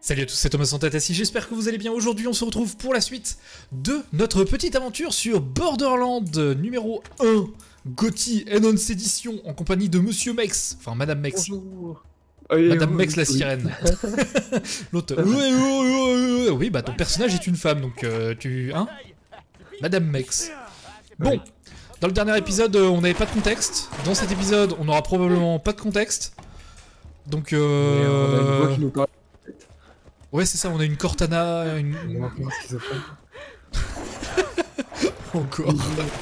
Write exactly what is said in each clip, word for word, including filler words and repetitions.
Salut à tous, c'est Thomas Santatasi, j'espère que vous allez bien. Aujourd'hui, on se retrouve pour la suite de notre petite aventure sur Borderlands numéro un, Gotti Enhanced Edition, en compagnie de Monsieur Mex, enfin Madame Mex. Bonjour. Madame oui, Mex oui, la oui. sirène. L'autre. Oui, oui, oui, oui, bah ton personnage est une femme, donc euh, tu... Hein Madame Mex. Bon, Oui. dans le dernier épisode, euh, on n'avait pas de contexte. Dans cet épisode, on n'aura probablement pas de contexte. Donc, Mais on a une voix euh... qui nous parle. ouais, c'est ça, on a une Cortana, une... On va voir schizophrène. Encore.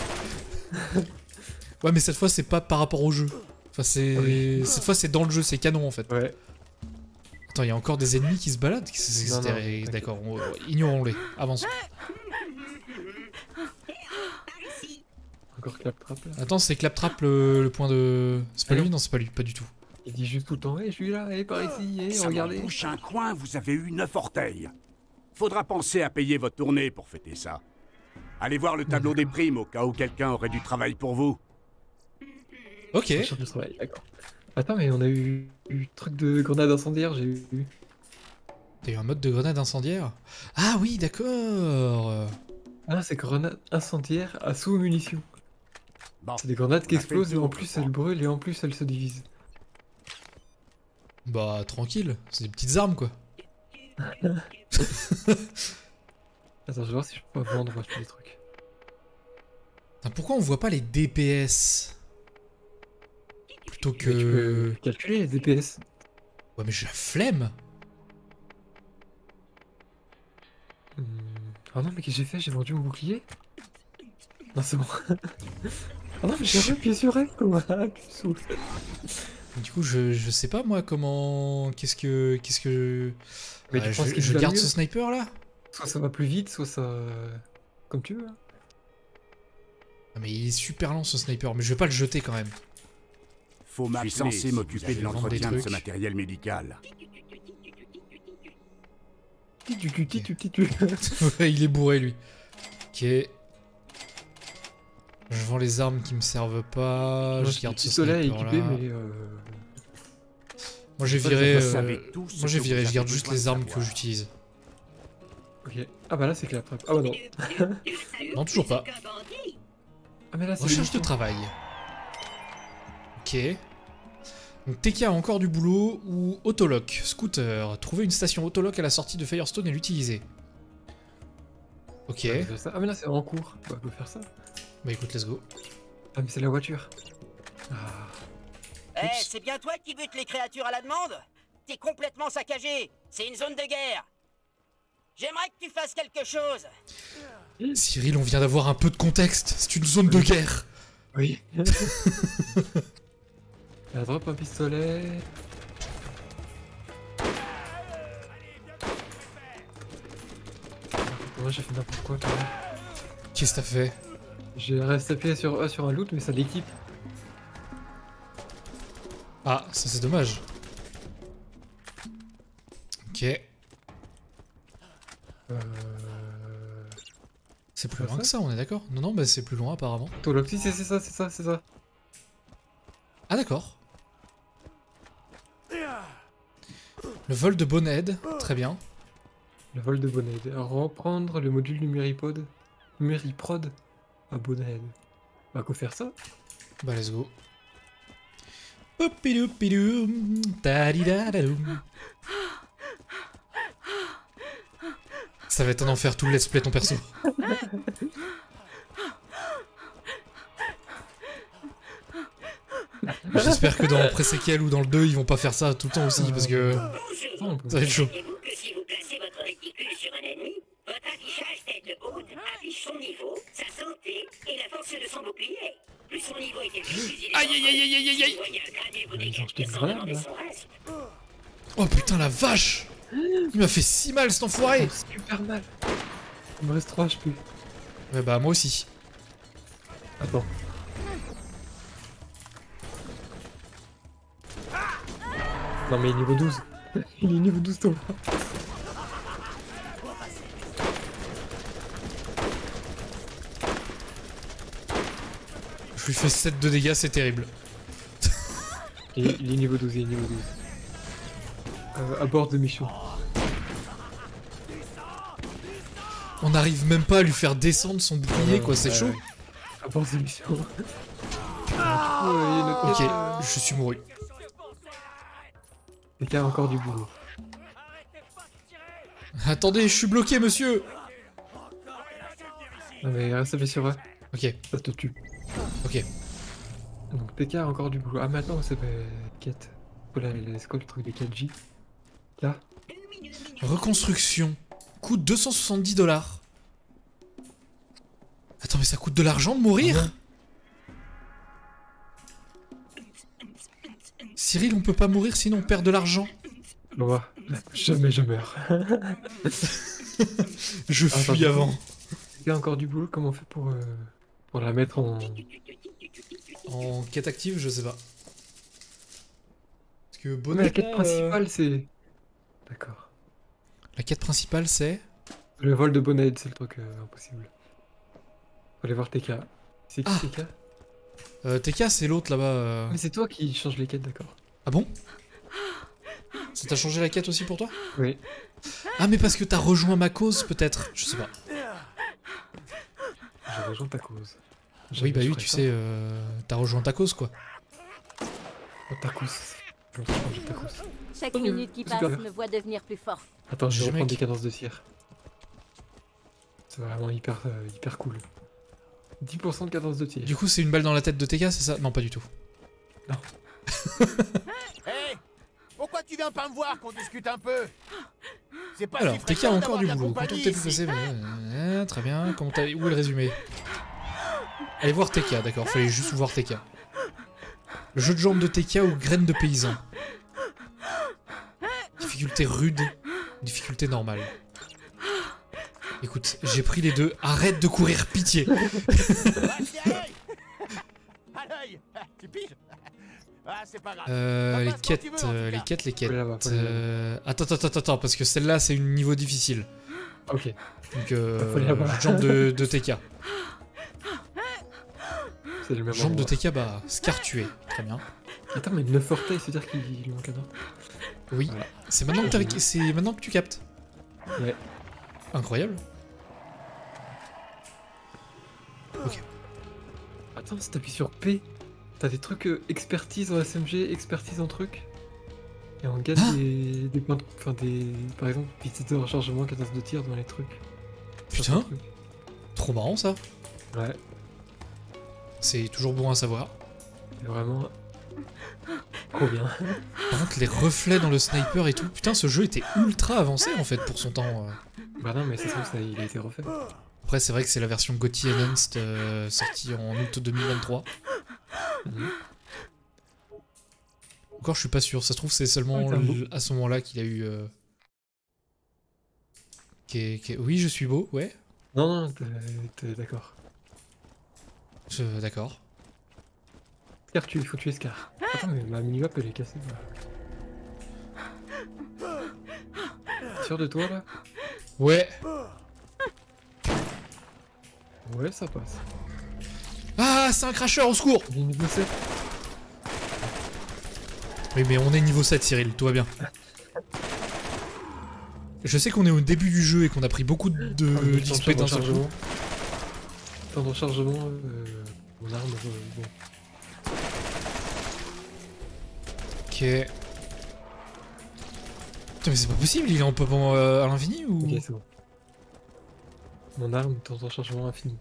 Ouais, mais cette fois, c'est pas par rapport au jeu. Enfin, c'est... Oui. Cette fois, c'est dans le jeu, c'est canon, en fait. Ouais. Attends, il y a encore des ennemis qui se baladent. C'est- Non, c'est- non, D'accord, on- ignorons-les. Avançons. Encore claptrap là. Attends, c'est Claptrap le, le point de... C'est pas Ah lui? non. Non, c'est pas lui, pas du tout. Il dit juste tout le temps, hey, je suis là, hey, par ici, hey, Ça regardez. m'en bouche un coin, vous avez eu neuf orteils. Faudra penser à payer votre tournée pour fêter ça. Allez voir le tableau des primes au cas où quelqu'un aurait du travail pour vous. Ok. Recherche de travail, d'accord. Attends, mais on a eu, eu truc de grenade incendiaire, j'ai eu. T'as eu un mode de grenade incendiaire? Ah oui, d'accord. Ah, c'est grenade incendiaire à sous-munitions. Bon, C'est des grenades qui on a fait le explosent et tour, en je plus crois. elles brûlent et en plus elles se divisent. Bah, tranquille. C'est des petites armes, quoi. Attends, je vais voir si je peux pas vendre acheter des trucs. Putain, pourquoi on voit pas les D P S plutôt Mais tu que... peux calculer les D P S. Ouais, mais j'ai la flemme. Hmm. Ah non, mais qu'est-ce que j'ai fait? J'ai vendu mon bouclier? Non, c'est bon. Ah non, mais j'ai appuyé sur F, quoi. Ah, tu te saoules. Du coup, je, je sais pas, moi, comment... Qu'est-ce que... Qu'est-ce que... Mais Euh, tu je penses qu'il je va garde mieux? ce sniper, là? Soit ça va plus vite, soit ça... Comme tu veux. hein. Ah, mais il est super lent, ce sniper. Mais je vais pas le jeter, quand même. Faut Je m'appeler suis censé si m'occuper vous de avez vendre des l'entretien de ce trucs. matériel médical. Tu tu tu tu tu tu. Ouais, il est bourré, lui. Ok. Je vends les armes qui me servent pas. Moi, Je garde le ce pistolet sniper équipé, là. mais... Euh... Moi j'ai ça, viré. vous euh, savez tout ce Moi j'ai que viré. vous Je garde avez juste besoin les de armes que savoir. j'utilise. Ok. Ah bah là c'est claptrap. Ah bah non. Non, toujours pas. Ah mais là c'est... Recherche de l'émission. travail. Ok. Donc T K a encore du boulot ou autolock, scooter. Trouver une station autolock à la sortie de Firestone et l'utiliser. Ok. Ouais, faire ça. Ah mais là c'est en cours. Bah on peut faire ça. Bah écoute, let's go. Ah mais c'est la voiture. Ah. Eh, Oups. c'est bien toi qui butes les créatures à la demande? T'es complètement saccagé. C'est une zone de guerre. J'aimerais que tu fasses quelque chose. Cyril, on vient d'avoir un peu de contexte. C'est une zone de guerre. Oui. La drop un pistolet. Moi j'ai fait n'importe quoi quand même. Qu'est-ce que t'as fait? J'ai resté appuyé sur A sur un loot mais ça l'équipe. Ah, ça c'est dommage. Ok. Euh... C'est plus Comme loin ça que ça, on est d'accord? Non, non, bah c'est plus loin apparemment. Autolock, si c'est c'est ça, c'est ça, c'est ça. Ah d'accord. Le vol de Bonehead, très bien. Le vol de Bonehead. Reprendre le module Numéripod. Numériprod à Bonehead. Bah quoi faire ça? Bah let's go. Poupidoupidoum, tadidadadoum. Ça va être un enfer tout le let's play ton perso. J'espère que dans le pré-séquel ou dans le deux ils vont pas faire ça tout le temps aussi parce que Ah, on peut- ça va être chaud. Savez-vous que si vous placez votre réticule sur un ennemi, votre affichage tête haute affiche son niveau, sa santé et la force de son bouclier. Plus son niveau est élevé, plus il est Aïe aïe aïe aïe aïe aïe aïe. Vous voyez un crâne et vous Ils ont décapitez jeté une sans grenade, demander là. son reste. Oh putain la vache. Il m'a fait si mal cet enfoiré. Super mal. Il me reste trois H P. Ouais bah moi aussi. Attends. Non mais il est niveau douze. Il est niveau douze toi. Je lui fais sept de dégâts, c'est terrible. Il, il est niveau douze, il est niveau douze. Euh, à bord de mission. On n'arrive même pas à lui faire descendre son bouclier, quoi, c'est chaud. À part ces missions. Ah, Ok, je suis mouru. Et qu'il y a encore du boulot. Attendez, je suis bloqué, monsieur. Non mais reste appuyé sur A, Ok, ça te tue. ok. Donc T K a encore du boulot. Ah maintenant c'est euh, quête. Oh là, c'est quoi le truc des quatre J? Là. Reconstruction. Coûte deux cent soixante-dix dollars. Attends, mais ça coûte de l'argent de mourir? Ah Cyril, on peut pas mourir sinon on perd de l'argent. On va. Jamais je meurs. Je Attends, fuis du coup, avant. Il y a encore du boulot, comment on fait pour, euh, pour la mettre en... En quête active, je sais pas. Parce que Mais bonnet, la quête euh, principale c'est... D'accord. La quête principale, c'est... Le vol de Bonnet, c'est le truc euh, impossible. Faut aller voir T K. C'est qui Ah. T K? Euh, T K, c'est l'autre là-bas. euh. Mais c'est toi qui change les quêtes, d'accord. Ah bon? Ça t'a changé la quête aussi pour toi? Oui. Ah, mais parce que t'as rejoint ma cause, peut-être. Je sais pas. Je rejoins ta cause. Oui, Jamais bah je oui, ferais tu ça. sais, euh, t'as rejoint ta cause, quoi. Oh, ta cause. Je vais changer ta cause. Chaque Oh, minute qui super. passe me voit devenir plus fort. Attends, je vais J'ai reprendre mec. des cadences de tir. C'est vraiment hyper, euh, hyper cool. dix pour cent de cadence de tir. Du coup, c'est une balle dans la tête de T K, c'est ça? Non, pas du tout. Hé, pourquoi tu viens pas me voir qu'on discute un peu? C'est pas Alors, si T K a fréquent encore d'avoir du de la boulot. compagnie Quand on t'est plus ici. passé... euh, Très bien. Comment t'as... Où est le résumé? Allez voir T K, d'accord. Fallait juste voir T K. Le jeu de jambes de T K ou graines de paysan. Difficulté rude, difficulté normale. Écoute, j'ai pris les deux. Arrête de courir, pitié. Ouais, c'est à l'œil. À l'œil. Tu piges? Ah, c'est pas grave. Euh, Ça les passe quand quêtes, tu veux, en tout euh, cas. les quêtes, les quêtes. Faut aller là-bas, faut aller là-bas. Euh, Attends, attends, attends, attends, parce que celle-là, c'est une niveau difficile. Ok. Donc, euh, Faut aller là-bas. jambe de, de T K. C'est le même Jambe de endroit. T K, bah, Scar tué. Très bien. Attends, mais neuf orteils, c'est-à-dire qu'il lui manque un doigt. Oui. Voilà. C'est maintenant, que t'as- c'est maintenant que tu captes. Ouais. Incroyable. Attends, si t'appuies sur P, t'as des trucs euh, expertise en S M G, expertise en truc. Et on gagne Ah des, des points de... Enfin, des... Par exemple, vitesse de rechargement, cadence de tir dans les trucs. Putain, Certains trucs. trop marrant ça. Ouais, C'est toujours bon à savoir. c'est vraiment... Trop bien. Par contre, les reflets dans le sniper et tout. Putain, ce jeu était ultra avancé en fait pour son temps. euh. Bah non, mais ça se trouve, ça, il a été refait. Après, c'est vrai que c'est la version G O T Y Enhanced euh, sortie en août deux mille vingt-trois. Mhm. Encore, je suis pas sûr. Ça se trouve, c'est seulement Ah, t'es un beau. l- à ce moment-là qu'il a eu. Euh... qu'est- qu'est- Oui, je suis beau, ouais. Non, non, t'es t'es d'accord. Je- D'accord. Scar, tu, il faut tuer Scar. Attends, mais ma mini-map, elle est cassée. Là. T'es sûr de toi, là? Ouais. Ouais, ça passe. Ah, c'est un cracheur, au secours. Il est niveau sept. Oui, mais on est niveau sept, Cyril, tout va bien. Je sais qu'on est au début du jeu et qu'on a pris beaucoup de Ah, mais d'X P temps d'un de seul coup. rechargement. Temps de rechargement, euh, mon arme, euh, bon. Ok. Putain, mais c'est pas possible, il est en pop en, euh, à l'infini ou... Ok, c'est bon. Mon arme, temps de rechargement infini.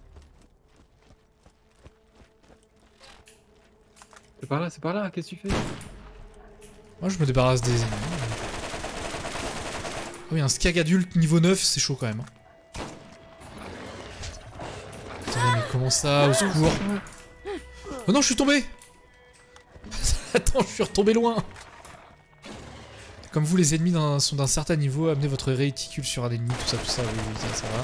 C'est par là, c'est par là, qu'est-ce que tu fais? Moi, je me débarrasse des ennemis. Ah oui, un skag adulte niveau neuf, c'est chaud quand même. hein. Attendez, mais comment ça, au secours? Oh non, je suis tombé. Attends, je suis retombé loin. Comme vous, les ennemis d'un- sont d'un certain niveau, amenez votre réticule sur un ennemi, tout ça, tout ça, oui, oui, ça, ça va.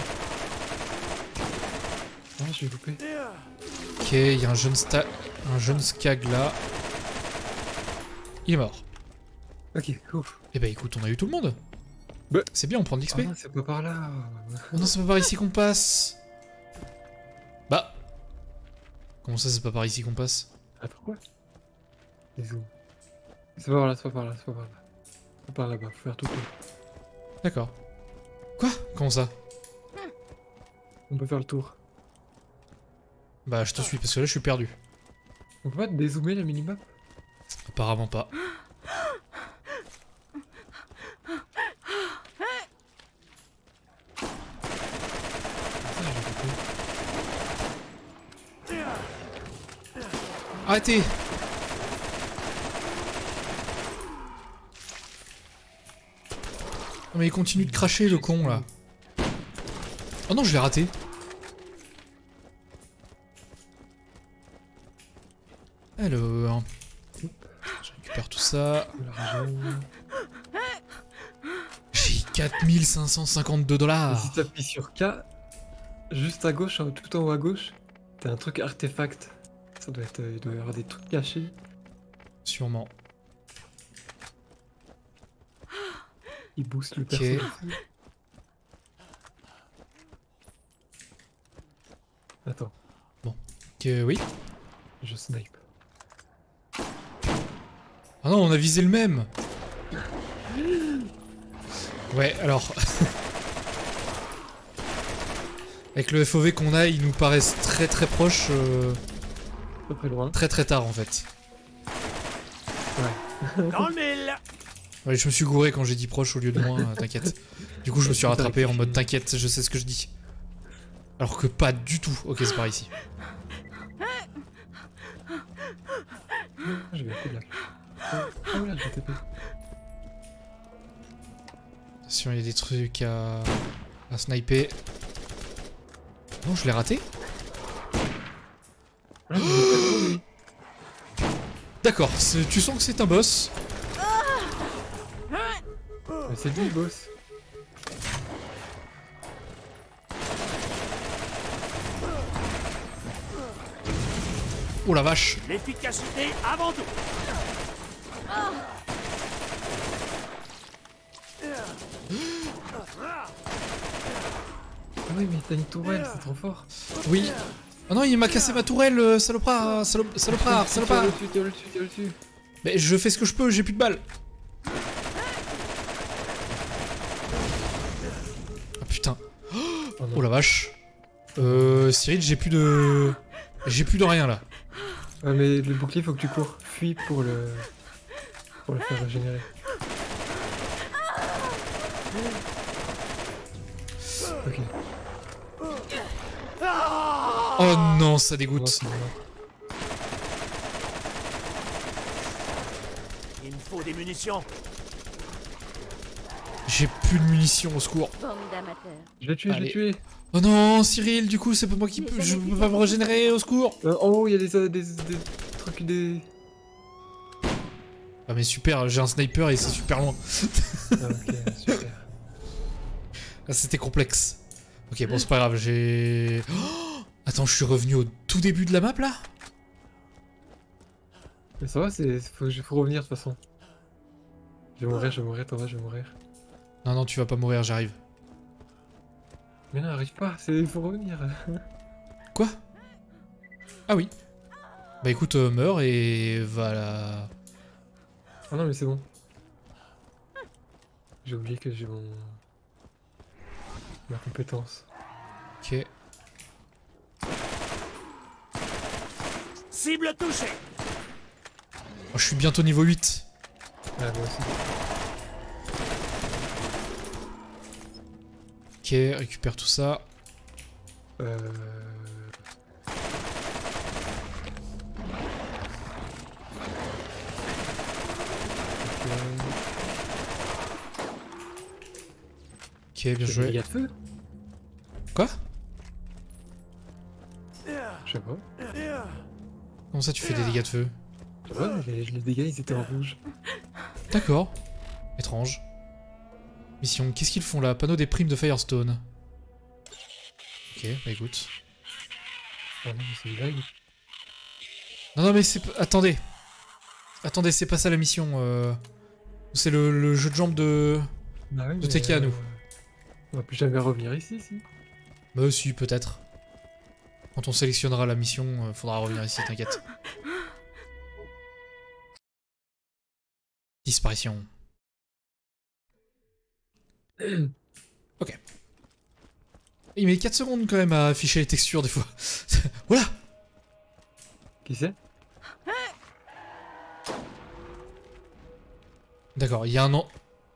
Ah, je vais louper. Ok, il y a un jeune, sta un jeune skag là. Il est mort. Ok, ouf. Eh bah écoute, on a eu tout le monde. Bah. C'est bien, on prend de l'X Ah P. non, c'est pas par là. Oh non, c'est pas par ici qu'on passe. Bah. Comment ça, c'est pas par ici qu'on passe? Attends, quoi? Les zooms. C'est pas par là, c'est pas par là, c'est pas par là. C'est par là-bas, faut faire tout le tour. D'accord. Quoi? Comment ça? On peut faire le tour. Bah je te suis parce que là je suis perdu. On peut pas dézoomer la minimap? Apparemment pas. Arrêtez! Non mais il continue de cracher le con là. Oh non, je l'ai raté. Alors, je récupère tout ça. J'ai quatre mille cinq cent cinquante-deux Et dollars. si t'appuies sur K, juste à gauche, hein, tout en haut à gauche, t'as un truc artefact. Ça doit être, euh, il doit y avoir des trucs cachés. Sûrement. Il booste le Ok. perso. Attends, Que oui. je snipe. Ah non, on a visé le même. Ouais, alors. Avec le F O V qu'on a, ils nous paraissent très très proches, euh, Pas très loin. très très tard en fait. Dans le mille. Ouais, je me suis gouré quand j'ai dit proche au lieu de loin, euh, t'inquiète. Du coup, je me suis rattrapé en mode t'inquiète, je sais ce que je dis. Alors que pas du tout. Ok, c'est par ici. Je vais un coup de lac. Ah voilà, j'ai T P. Attention, il y a des trucs à, à sniper. Non, je l'ai raté. Ah, mais il est pas trop, lui. D'accord, c'est- tu sens que c'est un boss. Mais c'est lui le boss. Oh la vache. L'efficacité avant tout. Ah oui, mais t'as une tourelle, c'est trop fort. Oui. Oh non, il m'a cassé ma tourelle, euh, salopard, salo- salopard, salopard. Tire le dessus, tire le dessus, tire le dessus. Mais je fais ce que je peux, j'ai plus de balles. Ah putain. Oh non. Oh la vache. Euh, Cyril, j'ai plus de... J'ai plus de rien là. Ouais, mais le bouclier, faut que tu cours. Fuis pour le... pour le faire régénérer. Ok. Oh non, ça Oh, dégoûte. c'est bon. Il me faut des munitions. J'ai plus de munitions, au secours. Bande d'amateurs. Je l'ai tué, je Allez. l'ai tué. Oh non, Cyril, du coup, c'est pas moi qui peux... Je peux pas me régénérer, au secours. Euh, en haut, il y a des, euh, des, des trucs, des... Ah mais super, j'ai un sniper et c'est super loin. Ah, ok, super. Ah, c'était complexe. Ok, bon, c'est pas grave, j'ai... Oh, attends, je suis revenu au tout début de la map, là? Mais ça va, c'est... Faut, faut revenir, de toute façon. Je vais mourir, je vais mourir, t'en vas, je vais mourir. Non, non, tu vas pas mourir, j'arrive. Mais non, arrive pas, c'est... faut revenir. Quoi? Ah oui. Bah écoute, euh, meurs et va là... Ah non, mais c'est bon. J'ai oublié que j'ai mon... ma compétence. Ok. Cible touchée. Oh, je suis bientôt niveau huit. Ah, moi aussi. Ok, récupère tout ça. Euh... Ok, bien J'ai des joué. dégâts de feu? Quoi? Je sais pas. Comment ça tu fais des dégâts de feu? Je sais pas, mais les, les dégâts ils étaient en rouge. D'accord. Étrange. Mission, qu'est-ce qu'ils font là? Panneau des primes de Firestone. Ok, bah écoute. Ah non, mais c'est une blague. Non, non, mais c'est... p- Attendez. Attendez, c'est pas ça la mission. euh. C'est le, le jeu de jambes de... Bah oui, De mais, T K à nous. On va plus jamais revenir ici, si. Bah si, peut-être. Quand on sélectionnera la mission, euh, faudra revenir ici, t'inquiète. Disparition. Ok. Il met quatre secondes quand même à afficher les textures des fois. Voilà. Qui c'est? D'accord, il y a un an...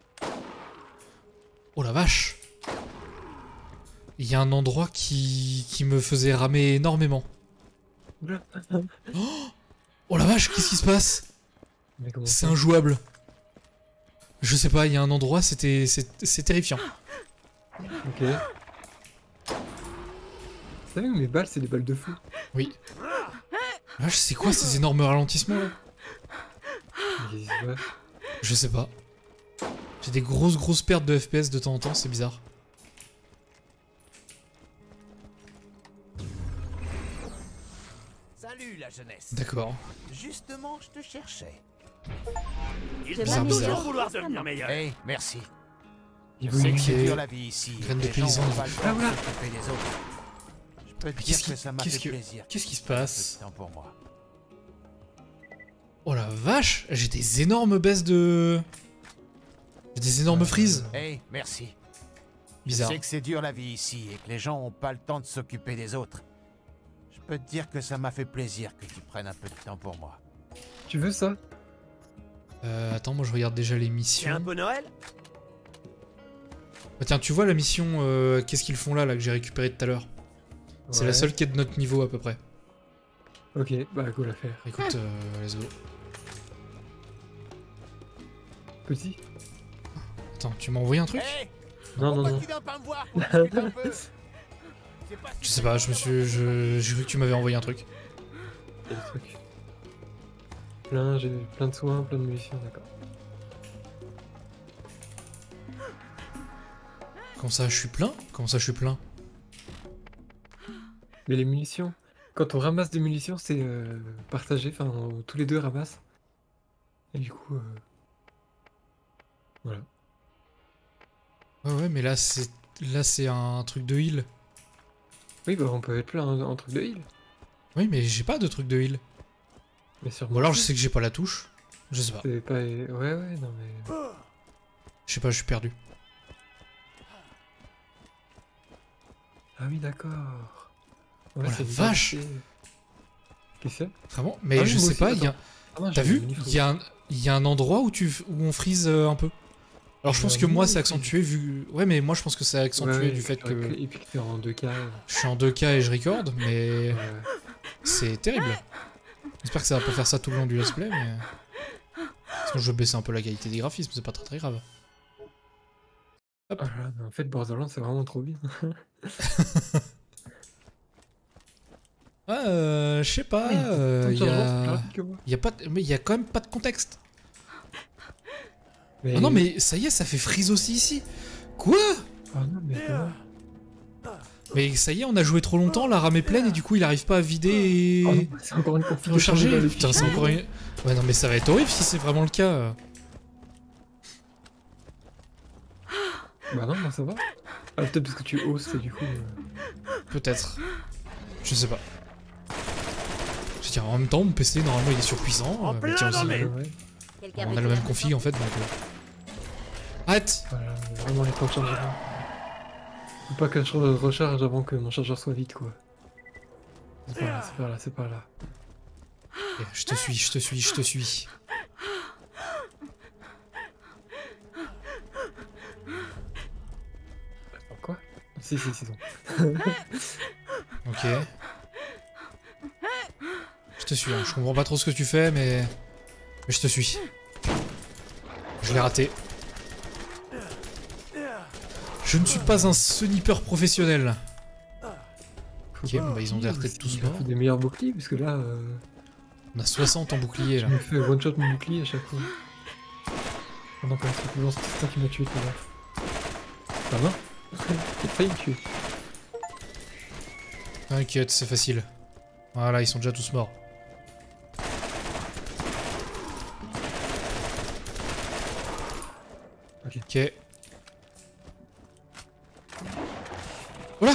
Oh la vache. Il y a un endroit qui, qui me faisait ramer énormément. Oula. Oh, oh la vache, qu'est-ce qui se passe? Mais comment C'est ça? injouable. Je sais pas, il y a un endroit, c'était c'est terrifiant. Ok. Vous savez que mes balles, c'est des balles de feu. Oui. Vache, c'est quoi ces énormes ralentissements là? Mais qu'est-ce qui se passe? Je sais pas. J'ai des grosses grosses pertes de F P S de temps en temps, c'est bizarre. Salut la jeunesse. D'accord. Justement, je te cherchais. Il Bizarre, semble bizarre. toujours vouloir devenir meilleur. Hey, merci. Il Je veut sais une que c'est Ok. dur la vie ici. Graine de Les gens paysan. ont pas le temps Ah, de voilà. s'occuper des autres. Je peux te Mais dire qu'est-ce que qui- ça m'a qu'est-ce fait que- plaisir. Qu'est-ce qui se Un peu de passe? temps pour moi. Oh la vache, j'ai des énormes baisses de... J'ai des énormes frises. Hey, merci. Bizarre. Je sais que c'est dur la vie ici et que les gens ont pas le temps de s'occuper des autres. Je peux te dire que ça m'a fait plaisir que tu prennes un peu de temps pour moi. Tu veux ça? Euh, attends, moi je regarde déjà les C'est un missions. peu Noël? Bah, tiens, tu vois la mission, euh, qu'est-ce qu'ils font là, là, que j'ai récupéré tout à l'heure? C'est la Ouais. seule qui est de notre niveau à peu près. Ok, bah cool à faire. Écoute, euh, let's go. Petit? Attends, tu m'as envoyé un truc? Hey, Non, non, pourquoi non. tu viens pas me voir pour discuter un peu? C'est pas Je sais pas, je me suis... je- J'ai cru que tu m'avais envoyé un truc. Il y a des trucs. Plein, j'ai plein de soins, plein de munitions, d'accord. Comment ça, je suis plein? Comment ça, je suis plein? Mais les munitions, quand on ramasse des munitions, c'est euh, partagé, enfin on- tous les deux ramassent. Et du coup, euh, voilà. Ouais, ouais, mais là, c'est... Là, c'est un truc de heal. Oui, bah on peut être plein en, en truc de heal. Oui, mais j'ai pas de truc de heal. Mais sur Ou alors, je sais que j'ai pas la touche. Je sais pas. C'est pas... Ouais, ouais, non mais... Je sais pas, je suis perdu. Ah oui, d'accord. Ouais, Oh la c'est vache. c'est- Qu'est-ce que c'est? Vraiment? Mais Ah oui, je moi sais aussi, pas, il y a... Ah non, T'as j'ai vu? le mini-faux. Il y, a un... il y a un endroit où, tu... où on freeze euh, un peu. Alors je Euh, pense que oui, moi oui, c'est oui. accentué vu... Ouais mais moi je pense que c'est accentué Ouais, ouais, du et fait puis que Et puis que t'es en deux K. euh, je suis en deux K et je record, mais ouais. c'est terrible. J'espère que ça va pas faire ça tout le long du let's play, mais... Sinon je vais baisser un peu la qualité des graphismes, c'est pas très très grave. Ah là, mais en fait, Borderlands, c'est vraiment trop bien. Ah, euh, je sais pas, Oui, euh, ton il y chargement, c'est plus a... rapide que moi. Y a pas... de- Mais il y a quand même pas de contexte. Mais... Ah non mais ça y est, ça fait freeze aussi ici. Quoi? Ah non, mais comment? Mais ça y est, on a joué trop longtemps, la RAM est pleine et du coup il arrive pas à vider et... Oh non, c'est encore une config. recharger. dans les Putain, c'est fichiers. encore une... Ouais non mais ça va être horrible si c'est vraiment le cas. Bah non, moi ça va. Ah, peut-être parce que tu hausses et du coup... euh, Peut-être. Je sais pas. Je veux dire, en même temps, mon P C, normalement, il est surpuissant. En euh, mais plein tiens dans aussi, mes- euh, ouais, Quelqu'un on veut a le dire même un config, mot en fait, donc... euh. Arrête! voilà, vraiment les temps de chargement. Faut pas que je recharge avant que mon chargeur soit vide, quoi. C'est par là, c'est par là, c'est par là. Ok, je te suis, je te suis, je te suis. Attends, quoi? Si, si, si, bon. Ok. Je te suis, hein. Je comprends pas trop ce que tu fais, mais... Mais je te suis. Je l'ai raté. Je ne suis pas un sniper professionnel. Ok, bon bah ils ont l'air d'être tous Il a morts. fait des meilleurs boucliers, parce que là... Euh... On a soixante en bouclier, Je là. me fais one shot mon bouclier à chaque fois. Ah non, quand même, c'est plus long, c'est ça qui m'a tué tout à l'heure. Ah non? J'ai failli me tuer. T'inquiète, c'est facile. Voilà, ils sont déjà tous morts. Ok. Ok. Voilà.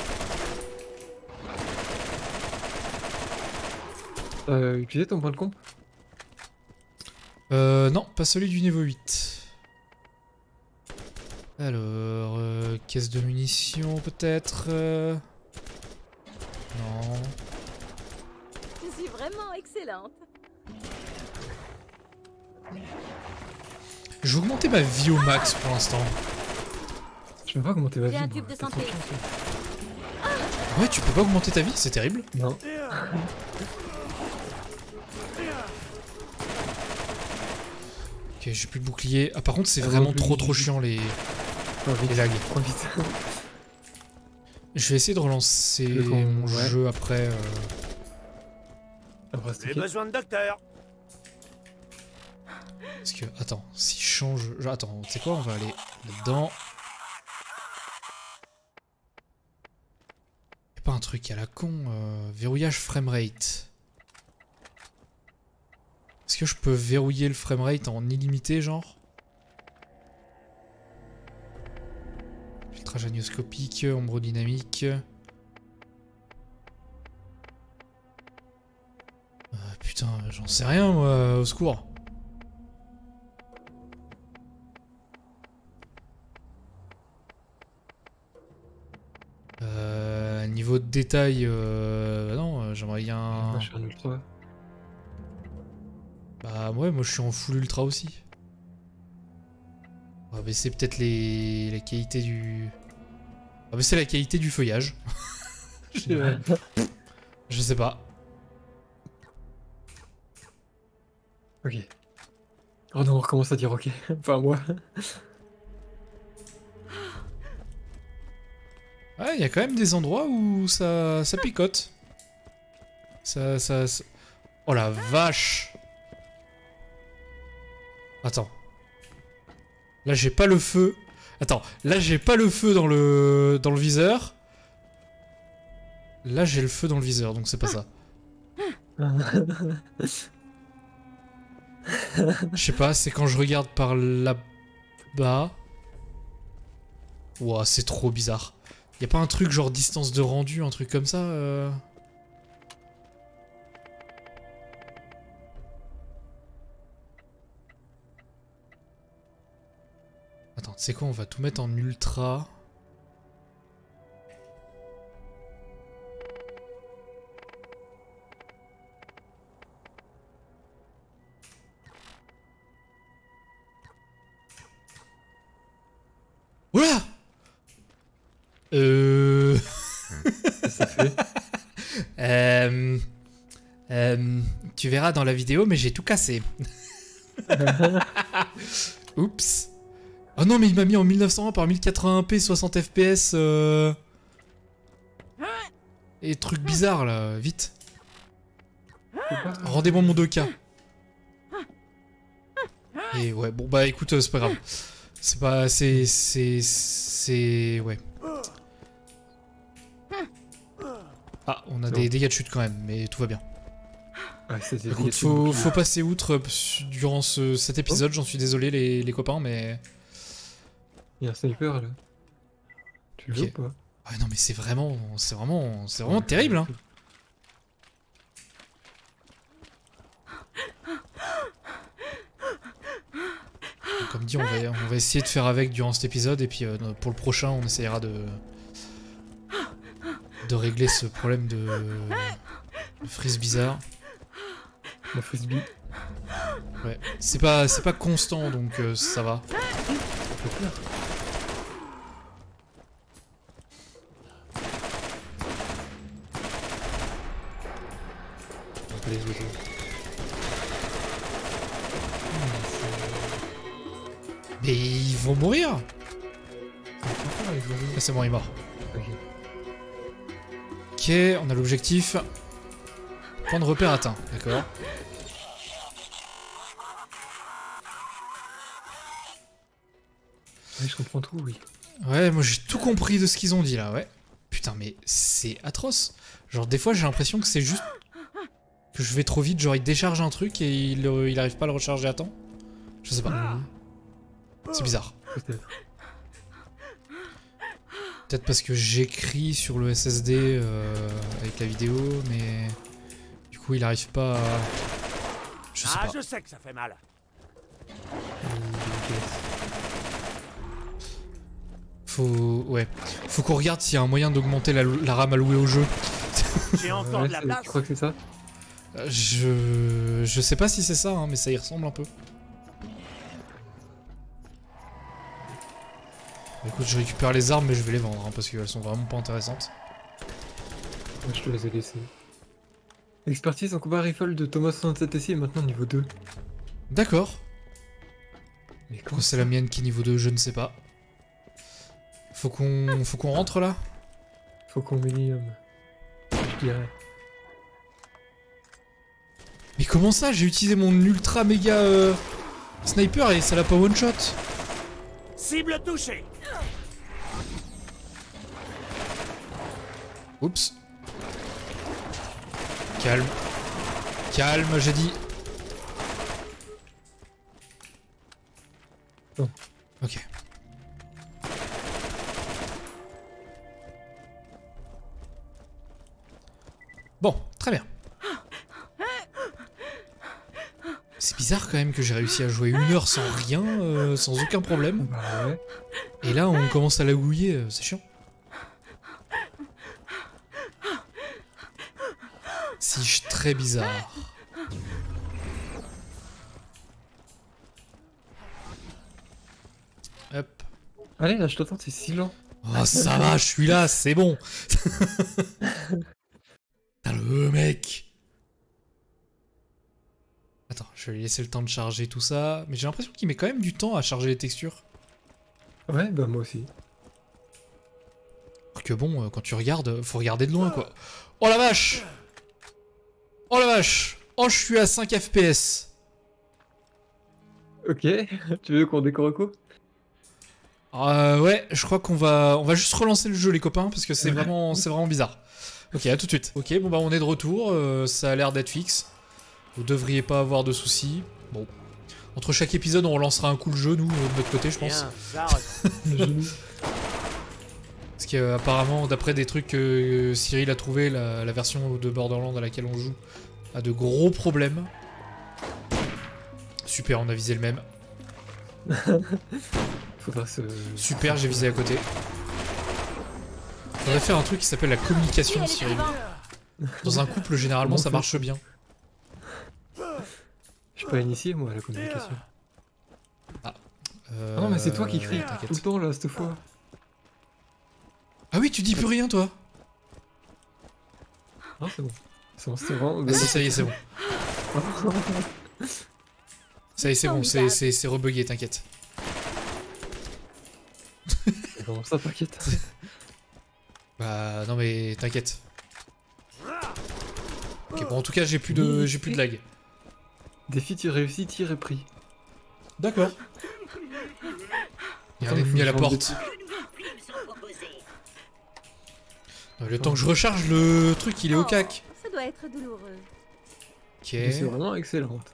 Euh, utilisé ton point de comp? Euh, non, pas celui du niveau huit. Alors, euh, caisse de munitions peut-être euh... Non. Je suis vraiment excellente. Je vais augmenter ma vie au max pour l'instant. Je peux pas augmenter ma vie. J'ai un moi, tube de t'as trop santé. chance, ouais. Ouais, tu peux pas augmenter ta vie, c'est terrible. Non. Ok, j'ai plus de bouclier. Ah, par contre, c'est Ah, vraiment plus trop vite, trop vite. chiant les, Trop vite. les lags. Trop vite. Je vais essayer de relancer Le con, mon ouais. jeu après. euh, Après, J'ai c'était besoin de docteur. Parce que, attends, si je change. je- Attends, tu sais quoi, on va aller là-dedans. Y'a pas un truc à la con euh, verrouillage framerate. Est-ce que je peux verrouiller le framerate en illimité, genre? Filtrage agnoscopique, ombre dynamique. Euh, putain, j'en sais rien, moi, au secours. Euh, niveau de détail, euh, non, euh, j'aimerais bien. Moi, je suis un ultra. Bah ouais, moi je suis en full ultra aussi. On va baisser peut-être les... la qualité du... On va baisser la qualité du feuillage. je... je sais pas. Ok. Oh non, on recommence à dire ok. Enfin, moi. Ouais, il y a quand même des endroits où ça, ça picote. Ça, ça, ça... Oh la vache! Attends. Là, j'ai pas le feu. Attends, là, j'ai pas le feu dans le, dans le viseur. Là, j'ai le feu dans le viseur, donc c'est pas ça. Je sais pas, c'est quand je regarde par là-bas. Ouah, c'est trop bizarre. Y a pas un truc genre distance de rendu, un truc comme ça euh... Attends, tu sais quoi, on va tout mettre en ultra. Oula! Euh... Ça fait. euh... euh, Tu verras dans la vidéo, mais j'ai tout cassé. Oups. Oh non, mais il m'a mis en mille neuf cent un par mille quatre-vingts p, soixante F P S. Euh... Et trucs bizarres là, vite. Rendez-moi mon deux K. Et ouais, bon bah écoute, euh, c'est pas grave. C'est pas... C'est... C'est... C'est... Ouais. Ah, on a C'est des bon. dégâts de chute quand même, mais tout va bien. Ouais, c'est des Écoute, faut, faut passer outre euh, durant ce, cet épisode, j'en suis désolé les, les copains, mais... Il y a un sniper là. Tu le Ok. veux ou pas? Ah non mais c'est vraiment... C'est vraiment... C'est vraiment terrible, hein. Donc, comme dit, on va, on va essayer de faire avec durant cet épisode, et puis euh, pour le prochain, on essayera de... de régler ce problème de... de freeze bizarre. La frisbee. Ouais. C'est pas, c'est pas constant, donc euh, ça va. Ça fait peur. On peut les oiseaux. Mais ils vont mourir. Pourquoi les oiseaux? Ah, c'est bon, il est mort. Ok. Ok, on a l'objectif. Point de repère atteint, d'accord. Ouais, je comprends tout, oui. Ouais, moi j'ai tout compris de ce qu'ils ont dit là, ouais. Putain, mais c'est atroce. Genre, des fois j'ai l'impression que c'est juste que je vais trop vite. Genre, il décharge un truc et il, euh, il arrive pas à le recharger à temps. Je sais pas. C'est bizarre. Peut-être. Peut-être parce que j'écris sur le S S D euh, avec la vidéo, mais du coup il arrive pas à... Je sais Ah, pas. je sais que ça fait mal. Faut... Ouais. Faut qu'on regarde s'il y a un moyen d'augmenter la, la RAM allouée au jeu. J'ai encore Ouais, de la c'est- place. tu crois que c'est ça? Euh, Je... Je sais pas si c'est ça, hein, mais ça y ressemble un peu. Écoute, je récupère les armes, mais je vais les vendre, hein, parce qu'elles sont vraiment pas intéressantes. Ouais, je te les ai laissées. Expertise en combat rifle de Thomas soixante-sept S I est maintenant niveau deux. D'accord. Mais Quand c'est la mienne qui est niveau deux, je ne sais pas. Faut qu'on faut qu'on rentre là? Faut qu'on minimum. Je dirais. Mais comment ça? J'ai utilisé mon ultra méga euh, sniper et ça l'a pas one shot. Cible touchée. Oups. Calme. Calme, j'ai dit. Oh. Ok. Bon, très bien. C'est bizarre quand même que j'ai réussi à jouer une heure sans rien, euh, sans aucun problème. Bah ouais. Et là, on commence à lagouiller, euh, c'est chiant. Si très bizarre. Hop. Allez, là, je t'attends, c'est si lent. Oh, ça va, je suis là, c'est bon. Putain, le mec. Attends, je vais lui laisser le temps de charger tout ça. Mais j'ai l'impression qu'il met quand même du temps à charger les textures. Ouais, bah moi aussi. Alors que bon, euh, quand tu regardes, faut regarder de loin, quoi. Oh la vache! Oh la vache! Oh, je suis à cinq F P S. Ok, tu veux qu'on décore quoi? Euh, ouais, je crois qu'on va, on va juste relancer le jeu, les copains, parce que c'est vraiment, c'est vraiment bizarre. Ok, à tout de suite. Ok, bon bah on est de retour. euh, ça a l'air d'être fixe. Vous devriez pas avoir de soucis. Bon, entre chaque épisode, on relancera un coup le jeu, nous, de notre côté, je pense. Bien, ça re- Parce qu'apparemment, d'après des trucs que Cyril a trouvé, la, la version de Borderlands à laquelle on joue a de gros problèmes. Super, on a visé le même. Faudra se... Super, j'ai visé à côté. On va faire un truc qui s'appelle la communication, Cyril. Dans un couple, généralement, ça marche bien. Je suis pas initié, moi, à la communication. Euh, Ah non, mais c'est toi qui crie t'inquiète. tout le temps, là, cette fois. Ah oui, tu dis plus rien, toi. Ah, c'est bon. C'est bon, c'est vraiment... Ah si, ça y est, c'est bon. Ça y est, c'est bon, c'est- c'est c'est rebugué, t'inquiète. Comment ça, t'inquiète? Bah non mais t'inquiète. Ok, bon en tout cas j'ai plus de j'ai plus de lag. Défi tir réussi, tir et pris. D'accord. Il y a un Attends, ennemi à la faut que je porte. De nouveaux primes sont proposés. Euh, Le temps que je recharge le truc, il est au Oh, cac. Ça doit être douloureux. Ok. Mais c'est vraiment excellente.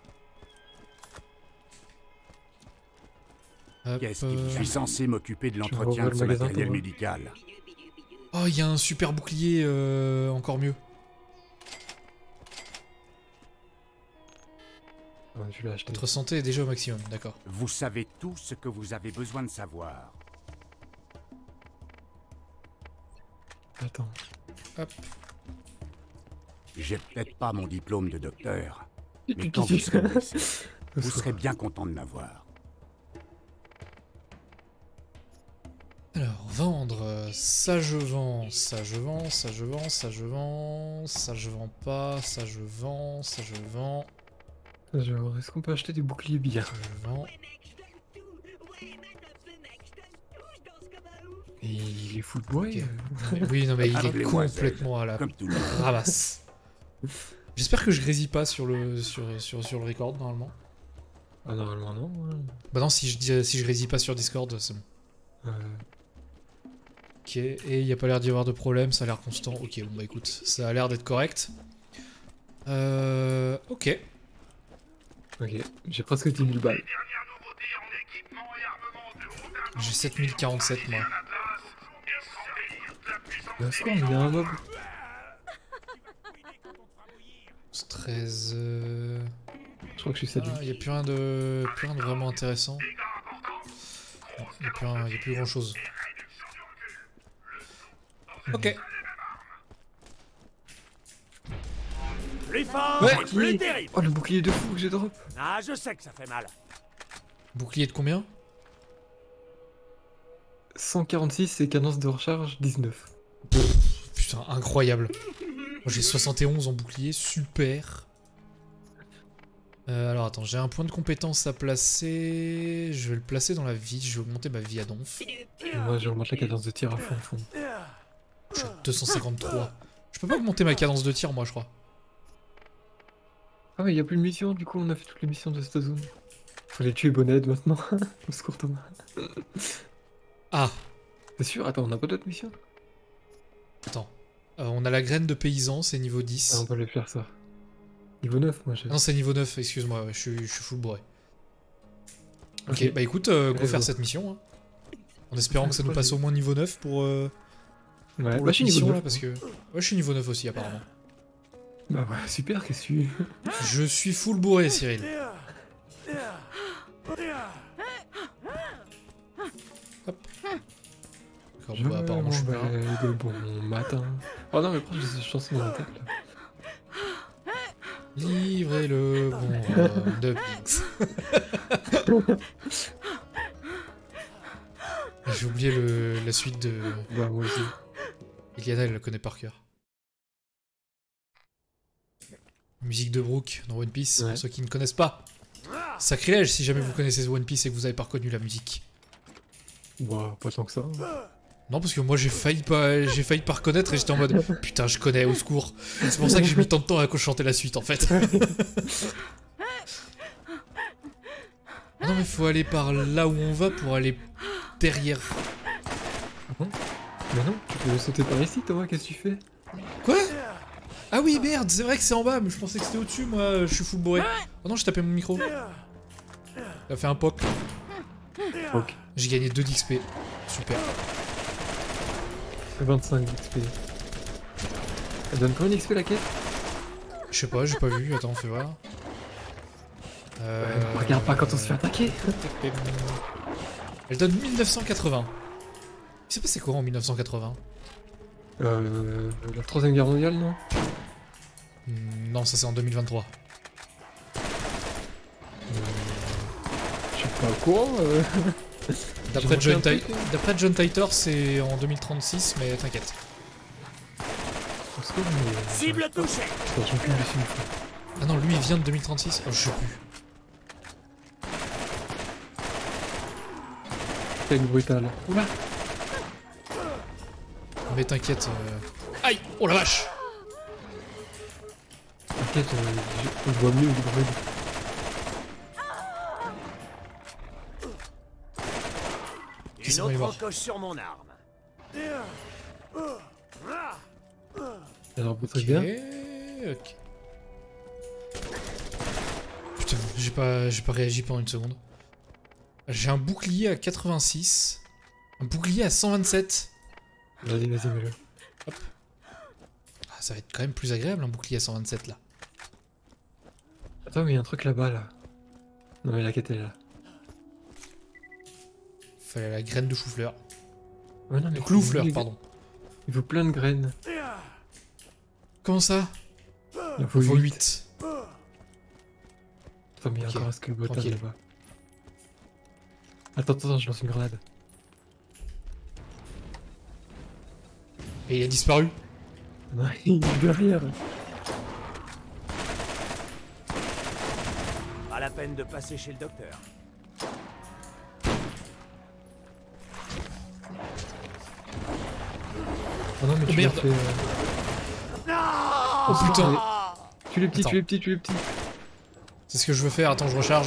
Hop, Qu'est-ce qui euh, Je suis censé m'occuper de vas l'entretien revoir de le ce magasin, matériel toi. médical. Oh, il y a un super bouclier, euh, encore mieux. Ouais, je l'ai acheté. Votre santé est déjà au maximum, d'accord. Vous savez tout ce que vous avez besoin de savoir. Attends. Hop. J'ai peut-être pas mon diplôme de docteur, Tu- mais tu- quand tu- vous serez blessé, tu- vous serez bien content de l'avoir. Alors, vendre, euh, ça je vends, ça je vends, ça je vends, ça je vends, ça je vends pas, ça je vends, ça je vends, Genre, est-ce qu'on peut acheter des boucliers bières? ça je vends. Et il est fou de bois. Ok. euh. Non, mais oui, non mais il est Appelez-moi complètement à la Comme tout le monde. ramasse. J'espère que je grésille pas sur le sur, sur, sur le record normalement. Ah, normalement, non. hein. Bah non, si je dis si je grésille pas sur Discord, c'est bon. Euh, Ok, et il y a pas l'air d'y avoir de problème, ça a l'air constant. Ok, bon bah écoute, ça a l'air d'être correct. Euh... Ok. ok, j'ai presque dix mille balles. J'ai sept mille quarante-sept moi. Mais est-ce qu'on a un mob? treize... Euh... Je crois que je suis Ah, sadique. il n'y a plus rien de plus rien de vraiment intéressant. Il n'y a plus, rien- y a plus grand chose. Ok. Plus fort, Ouais. plus terrible. Oh, le bouclier de fou que j'ai drop. Ah, je sais que ça fait mal. Bouclier de combien? cent quarante-six et cadence de recharge dix-neuf. Putain, incroyable. Moi j'ai soixante et onze en bouclier, super. Euh, alors attends, j'ai un point de compétence à placer. Je vais le placer dans la vie, je vais augmenter ma vie à donf. Et moi, je remonte la cadence de tir à fond, fond. Je suis à deux cent cinquante-trois. Je peux pas augmenter ma cadence de tir, moi, je crois. Ah, mais il y a plus de missions, du coup, on a fait toutes les missions de cette zone. Faut les tuer Bonnette maintenant. Au secours, Thomas. Ah, T'es sûr? Attends, on a pas d'autres missions? attends. Euh, on a la graine de paysan, c'est niveau Ah, dix. on peut les faire ça. Niveau neuf, moi j'ai. Ah non, c'est niveau neuf, excuse-moi, ouais, je, suis, je suis full bourré. Ok, Ok. bah écoute, euh, go Allez, faire go. cette mission. Hein. En espérant que ça nous passe au moins niveau neuf pour, euh, Ouais, pour bah je suis l'autre mission niveau là, neuf. parce que... Ouais, je suis niveau neuf aussi, apparemment. Bah ouais, super, qu'est-ce que tu... Je suis full bourré, Cyril. Hop. D'accord, Je bah, apparemment, je suis pas là. de bon matin. Oh non, mais pourquoi j'ai cette chanson dans la tête, là? Livrez le bon rhum de Pix. J'ai oublié le, la suite de... Bah moi aussi. Iliana, elle la connaît par cœur. Musique de Brook dans One Piece, Ouais. pour ceux qui ne connaissent pas. Sacrilège si jamais vous connaissez One Piece et que vous avez pas reconnu la musique. Bah, pas tant que ça. Non, parce que moi j'ai failli pas, j'ai failli pas reconnaître et j'étais en mode putain, je connais, au secours. C'est pour ça que j'ai mis tant de temps à chanter la suite en fait. Ah non, mais faut aller par là où on va pour aller derrière. Mais non, tu peux sauter par ici, Thomas, qu'est-ce que tu fais? Quoi? Ah oui, merde, c'est vrai que c'est en bas, mais je pensais que c'était au-dessus, moi, je suis full bourré. Oh non, j'ai tapé mon micro. Il a fait un poc. Ok. J'ai gagné deux d'X P. Super. vingt-cinq d'X P. Elle donne combien d'X P la quête? Je sais pas, j'ai pas vu, attends, on fait voir. Euh... Regarde pas quand on se fait attaquer. Elle donne mille neuf cent quatre-vingts. Il s'est passé quoi en mille neuf cent quatre-vingts? Euh... La troisième guerre mondiale, non? Hmm, Non, ça c'est en deux mille vingt-trois. Je suis pas au courant, euh... D'après J'ai John, manqué un Ti- truc, hein. D'après John Titor, c'est en deux mille trente-six, mais t'inquiète. Au secours, mais... Cible touchée. Je suis plus dessus. Ah non, lui il vient de deux mille trente-six. Oh, je sais plus. C'est brutal. Oula. Mais t'inquiète. euh, Aïe! Oh la vache! T'inquiète, euh, je- je vois mieux le bruit. Qu'est-ce Une qu'on va y autre voir? encoche sur mon arme. Alors, vous Ok, truc bien? ok. Putain, j'ai pas, j'ai pas réagi pendant une seconde. J'ai un bouclier à quatre-vingt-six. Un bouclier à cent vingt-sept. Vas-y, vas-y, mets-le. Ah, ça va être quand même plus agréable un bouclier à cent vingt-sept là. Attends, mais il y a un truc là-bas, là. Non, mais la quête est là. Fallait la graine de chou-fleur. Ouais, non, mais De clou-fleur, il- pardon. Il faut plein de graines. Comment ça? Il en faut Il faut huit. huit. Attends, mais il y a Ok, encore un squelette tranquille. là-bas. Attends, attends, je lance une grenade. Et il a disparu. Non, il est derrière. Pas la peine de passer chez le docteur. Oh non, mais Oh, tu l'as merde. fait... euh, Oh putain! mais- Tu les petits, Attends. tu les petits, tu les petits. C'est ce que je veux faire. Attends, je recharge.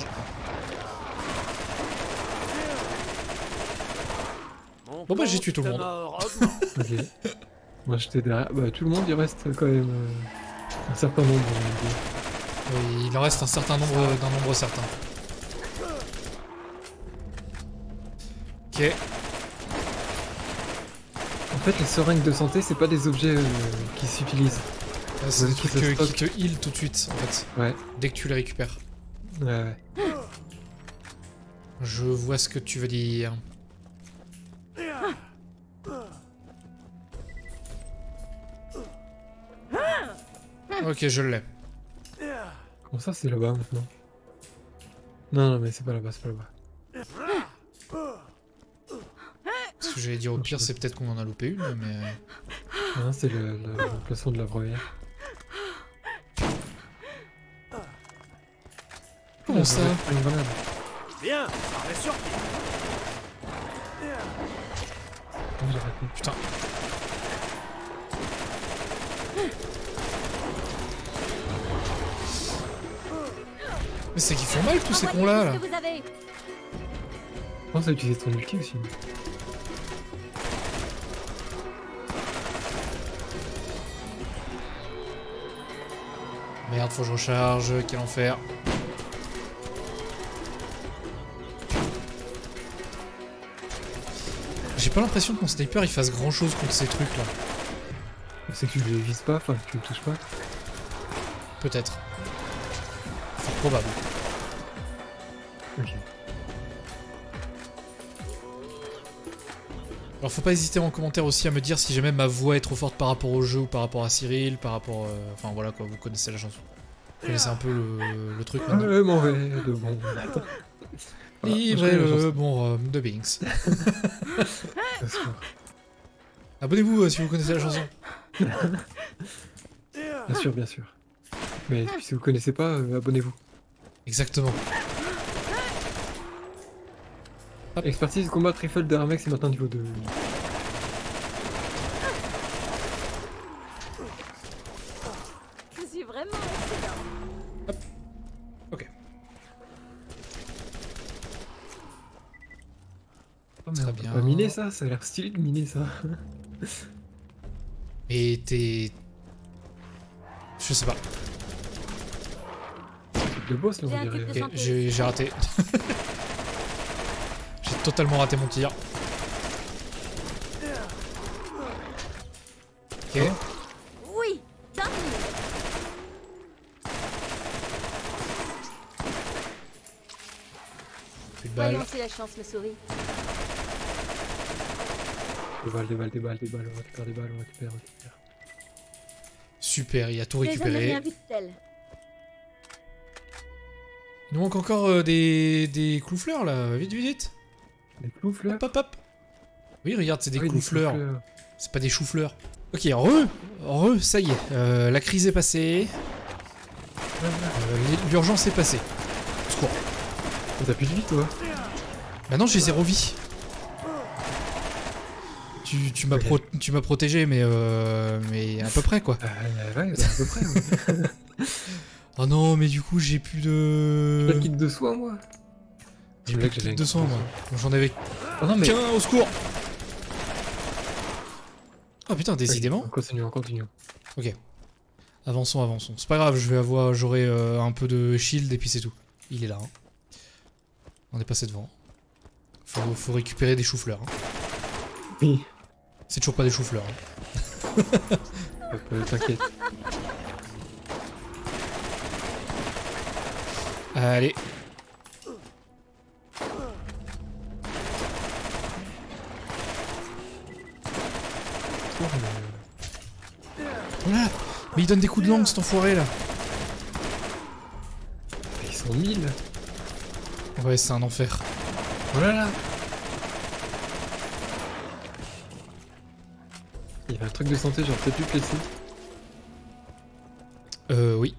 Mon Bon, bah, j'ai compte tué tout le de monde. mort augmente. Ok. Moi j'étais derrière. Bah tout le monde il reste quand même euh, un certain nombre. j'ai envie de dire. Oui, il en reste un certain nombre, d'un nombre certain. Ok. En fait les seringues de santé c'est pas des objets euh, qui s'utilisent. Là, c'est Ouais, des qui trucs se euh, qui stockent. te heal tout de suite, en fait. Ouais. Dès que tu les récupères. Ouais ouais. Je vois ce que tu veux dire. Ok, je l'ai. Comment ça, c'est là-bas maintenant? Non, non, mais c'est pas là-bas, c'est pas là-bas. Ce que j'allais dire au pire, c'est peut-être qu'on en a loupé une, mais... Non, c'est le, le, le poisson de la première. Comment ça? Une grenade. Bien, ça reste sur pied. Oh, j'ai raté. Putain. Mais c'est qu'ils font mal tous ces cons là, là. Envoyez tout ce que vous avez. Pense à utiliser ton ulti aussi. Merde, faut que je recharge, quel enfer. J'ai pas l'impression que mon sniper il fasse grand chose contre ces trucs là. C'est que tu le vises pas, enfin que tu le touches pas. Peut-être. C'est probable. Ok. Alors faut pas hésiter en commentaire aussi à me dire si jamais ma voix est trop forte par rapport au jeu ou par rapport à Cyril, par rapport... Euh... Enfin voilà quoi, vous connaissez la chanson. Vous connaissez un peu le, le truc maintenant. Euh, mauvais de bon. Attends. Livrez le bon rhum de Binks. Abonnez-vous euh, si vous connaissez la chanson. Bien sûr, bien sûr. Mais si vous connaissez pas, euh, abonnez-vous. Exactement. Hop. Expertise combat trifle d'Aramex c'est maintenant niveau deux. Je suis vraiment excellent. Ok. Oh, mais Très on peut bien. pas miner ça, ça a l'air stylé de miner ça. Et t'es... Je sais pas. Le boss là J'ai on un dirait. type de- Ok, j'ai j'ai raté. J'ai totalement raté mon tir. Ok. Oui, terminé. Plus de balles. Voyons si la chance me sourit. Des balles, des balles, des balles, des balles, on récupère des balles, on récupère, on récupère. Super, il a tout J'ai jamais récupéré. rien vu de tel. Il nous manque encore euh, des, des clous-fleurs là. Vite, vite, vite. Des clous-fleurs. Hop, hop, hop. Oui, regarde, c'est des Ah oui, clous-fleurs. clous-fleurs. C'est pas des choux-fleurs. Ok, re, re, ça y est. Euh, la crise est passée. Euh, L'urgence est passée. Au secours. Oh, t'as plus de vie toi. Bah non, j'ai zéro vie. Tu, tu m'as pro tu m'as protégé, mais euh, mais à peu près quoi. Euh, ouais, bah, à peu près. Ouais. Oh non, mais du coup j'ai plus de. J'ai pas de kit de soin moi. J'ai Je plus voulais de que j'avais kit un de kit soin de moi. J'en avais Oh non mais. qu'un au secours. Oh putain, décidément. On continue, on continue. Ok. Avançons, avançons. C'est pas grave, je vais avoir, j'aurai euh, un peu de shield et puis c'est tout. Il est là. Hein. On est passé devant. Faut, faut récupérer des choux-fleurs. Hein. Oui. C'est toujours pas des choux-fleurs. Hein. Euh, T'inquiète. Allez. Voilà. Mais il donne des coups de langue cet enfoiré là. Ils sont mille. Ouais, c'est un enfer. Oh là là. Il y avait un truc de santé, j'aurais peut-être pu te laisser. Euh, oui.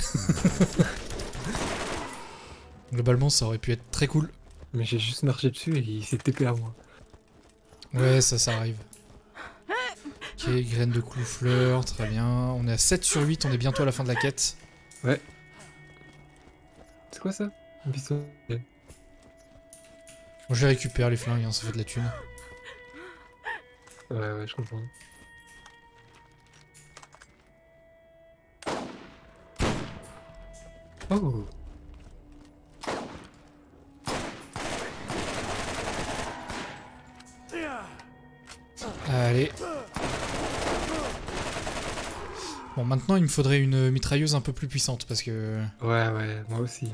Globalement, ça aurait pu être très cool. Mais j'ai juste marché dessus et il s'est T P à moi. Ouais, ça, ça arrive. Ok, graines de clou-fleur, très bien. On est à sept sur huit, on est bientôt à la fin de la quête. Ouais. C'est quoi ça? Un pistolet. Moi, je les récupère, les flingues, hein, ça fait de la thune. Ouais, ouais, je comprends. Oh! Allez. Bon, maintenant, il me faudrait une mitrailleuse un peu plus puissante, parce que... Ouais, ouais, moi aussi.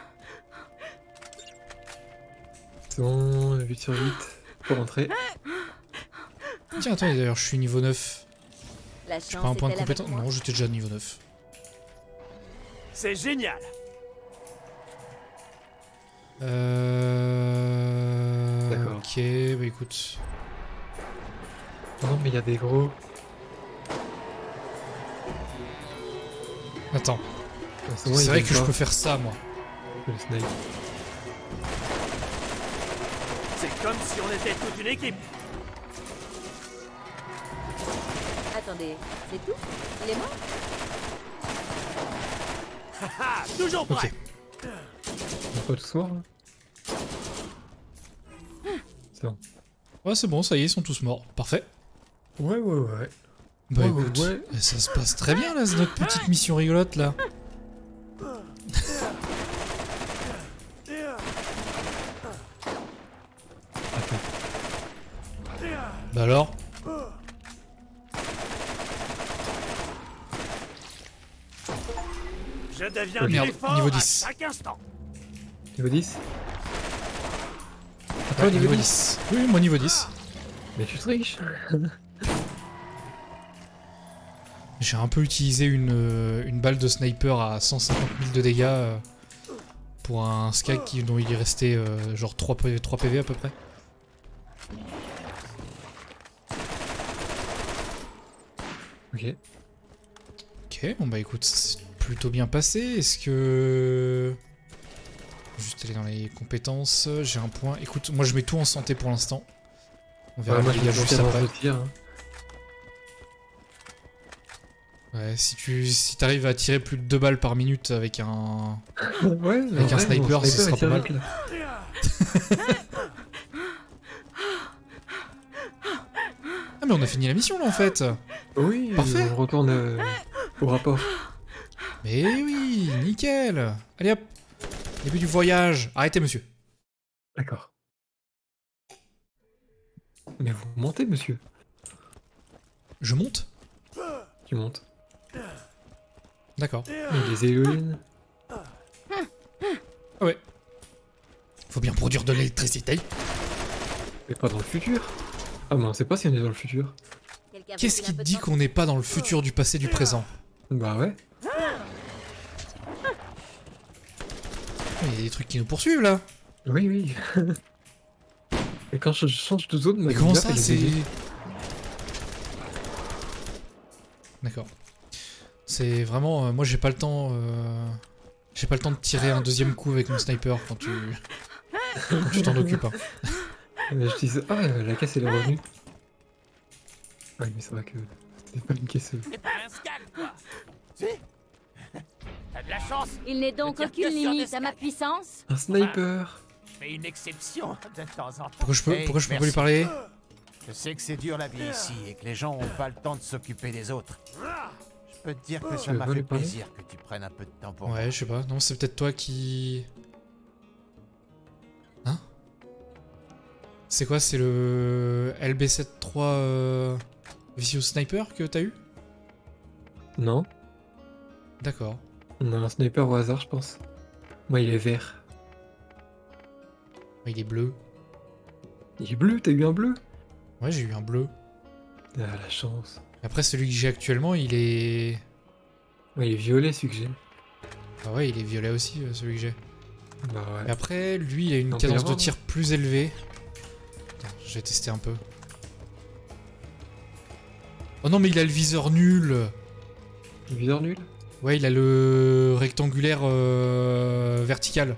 C'est bon, huit sur huit. Faut rentrer. Tiens, attends, d'ailleurs, je suis niveau neuf. La J'ai pas un chance point de est-elle avec compétence? moi? Non, j'étais déjà niveau neuf. C'est génial. Euh... D'accord. Ok, bah écoute. Oh non, mais il y a des gros. Attends, Ah, c'est bon, ils vrai aiment que je pas peux faire ça, moi. le snipe. C'est comme si on était toute une équipe. Attendez, c'est tout? Il est mort? Haha, toujours prêt. Ok. On va pas tous morts là. C'est bon. Ouais, c'est bon, ça y est, ils sont tous morts. Parfait. Ouais, ouais, ouais. Bah Ouais, écoute, ouais, ouais. ça se passe très bien là, c'est notre petite mission rigolote là. Attends. Bah alors? Je deviens Oh, plus merde, fort niveau à dix. chaque instant. Niveau dix? Ouais, Attends, niveau dix. Oui, moi niveau dix. Mais tu triches. J'ai un peu utilisé une, euh, une balle de sniper à cent cinquante mille de dégâts euh, pour un skag qui, dont il est resté euh, genre trois P V à peu près. Ok. Ok, bon bah écoute, c'est plutôt bien passé. Est-ce que... Juste aller dans les compétences, j'ai un point. Écoute, moi je mets tout en santé pour l'instant. On verra Ouais, moi les je dégâts vais juste juste après. de tir. Hein. Ouais, si tu si t'arrives à tirer plus de deux balles par minute avec un... Ouais, Avec un sniper, ce sera pas mal. Là. Ah mais on a fini la mission là en fait. Oui, Parfait. on retourne euh, au rapport. Mais oui, nickel. Allez hop, début du voyage. Arrêtez monsieur. D'accord. Mais vous montez, monsieur. Je monte? Tu montes. D'accord. Et les éoliennes. Ah ouais. Faut bien produire de l'électricité. Mais pas dans le futur. Ah mais on sait pas si on est dans le futur. Quelqu'un Qu'est-ce veut qui filer te un peu de dit temps? qu'on n'est pas dans le futur du passé du présent? Bah ouais. Il y a des trucs qui nous poursuivent là. Oui, oui. Et quand je change de zone, ma Mais comment map, ça elle est c'est... déviée. D'accord. C'est vraiment... euh, moi j'ai pas le temps... euh, J'ai pas le temps de tirer un deuxième coup avec mon sniper quand tu... quand tu t'en occupes. Hein. Mais je disais, ah, la caisse elle est revenue. Ouais, mais c'est vrai que c'est pas une caisse. T'es pas un scag, quoi. Si. T'as de la chance. Il n'est donc Je veux dire aucune que sur limite des à ma scans. puissance? Un sniper. Je fais une exception de temps en temps. Pourquoi je peux, Hey, pourquoi je peux pas merci. lui parler? Je sais que c'est dur la vie ici et que les gens ont pas le temps de s'occuper des autres. Je peux te dire que ça veux m'a pas fait lui parler plaisir que tu prennes un peu de temps pour moi. Ouais, je sais pas. Non, c'est peut-être toi qui... Hein? C'est quoi? C'est le L B sept trois euh... Vicious Sniper que t'as eu? Non. D'accord. On a un sniper au hasard, je pense. Moi, il est vert. Il est bleu. Il est bleu, t'as eu un bleu? Ouais, j'ai eu un bleu. Ah, la chance. Après, celui que j'ai actuellement, il est... Ouais, il est violet, celui que j'ai. Ah ouais, il est violet aussi, euh, celui que j'ai. Bah Et ouais. après, lui, il a une On peut y cadence de avoir, tir plus élevée. Attends, je vais tester un peu. Oh non, mais il a le viseur nul. Le viseur nul? Ouais, il a le rectangulaire euh, vertical.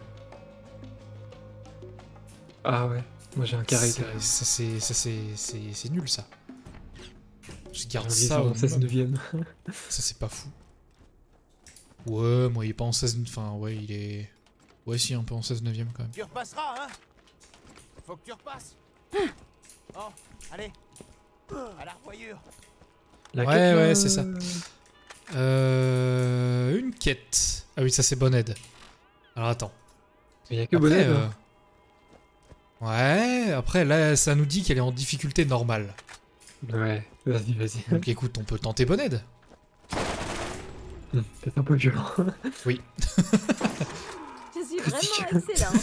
Ah ouais. Moi, j'ai un carré. C'est- Ça, c'est ça, c'est c'est- c'est nul, ça. Je garde J'ai ça au en seize minimum. neuvième. Ça, c'est pas fou. Ouais, moi, il est pas en seize... Enfin, ouais, il est... Ouais, si, un peu en seize neuvième, quand même. Tu repasseras, hein? Faut que tu repasses. Bon, allez. À la revoyure. La Ouais, quête, ouais, là, c'est ça. Euh... Une quête. Ah oui, ça, c'est Boned. Alors, attends. Il y a que Après, Bonnet, euh, là. Ouais, après, là, ça nous dit qu'elle est en difficulté normale. Ouais, vas-y, vas-y. Donc, écoute, on peut tenter Boned. Hum, Peut-être un peu violent. Oui. Je suis Critique. vraiment excellent.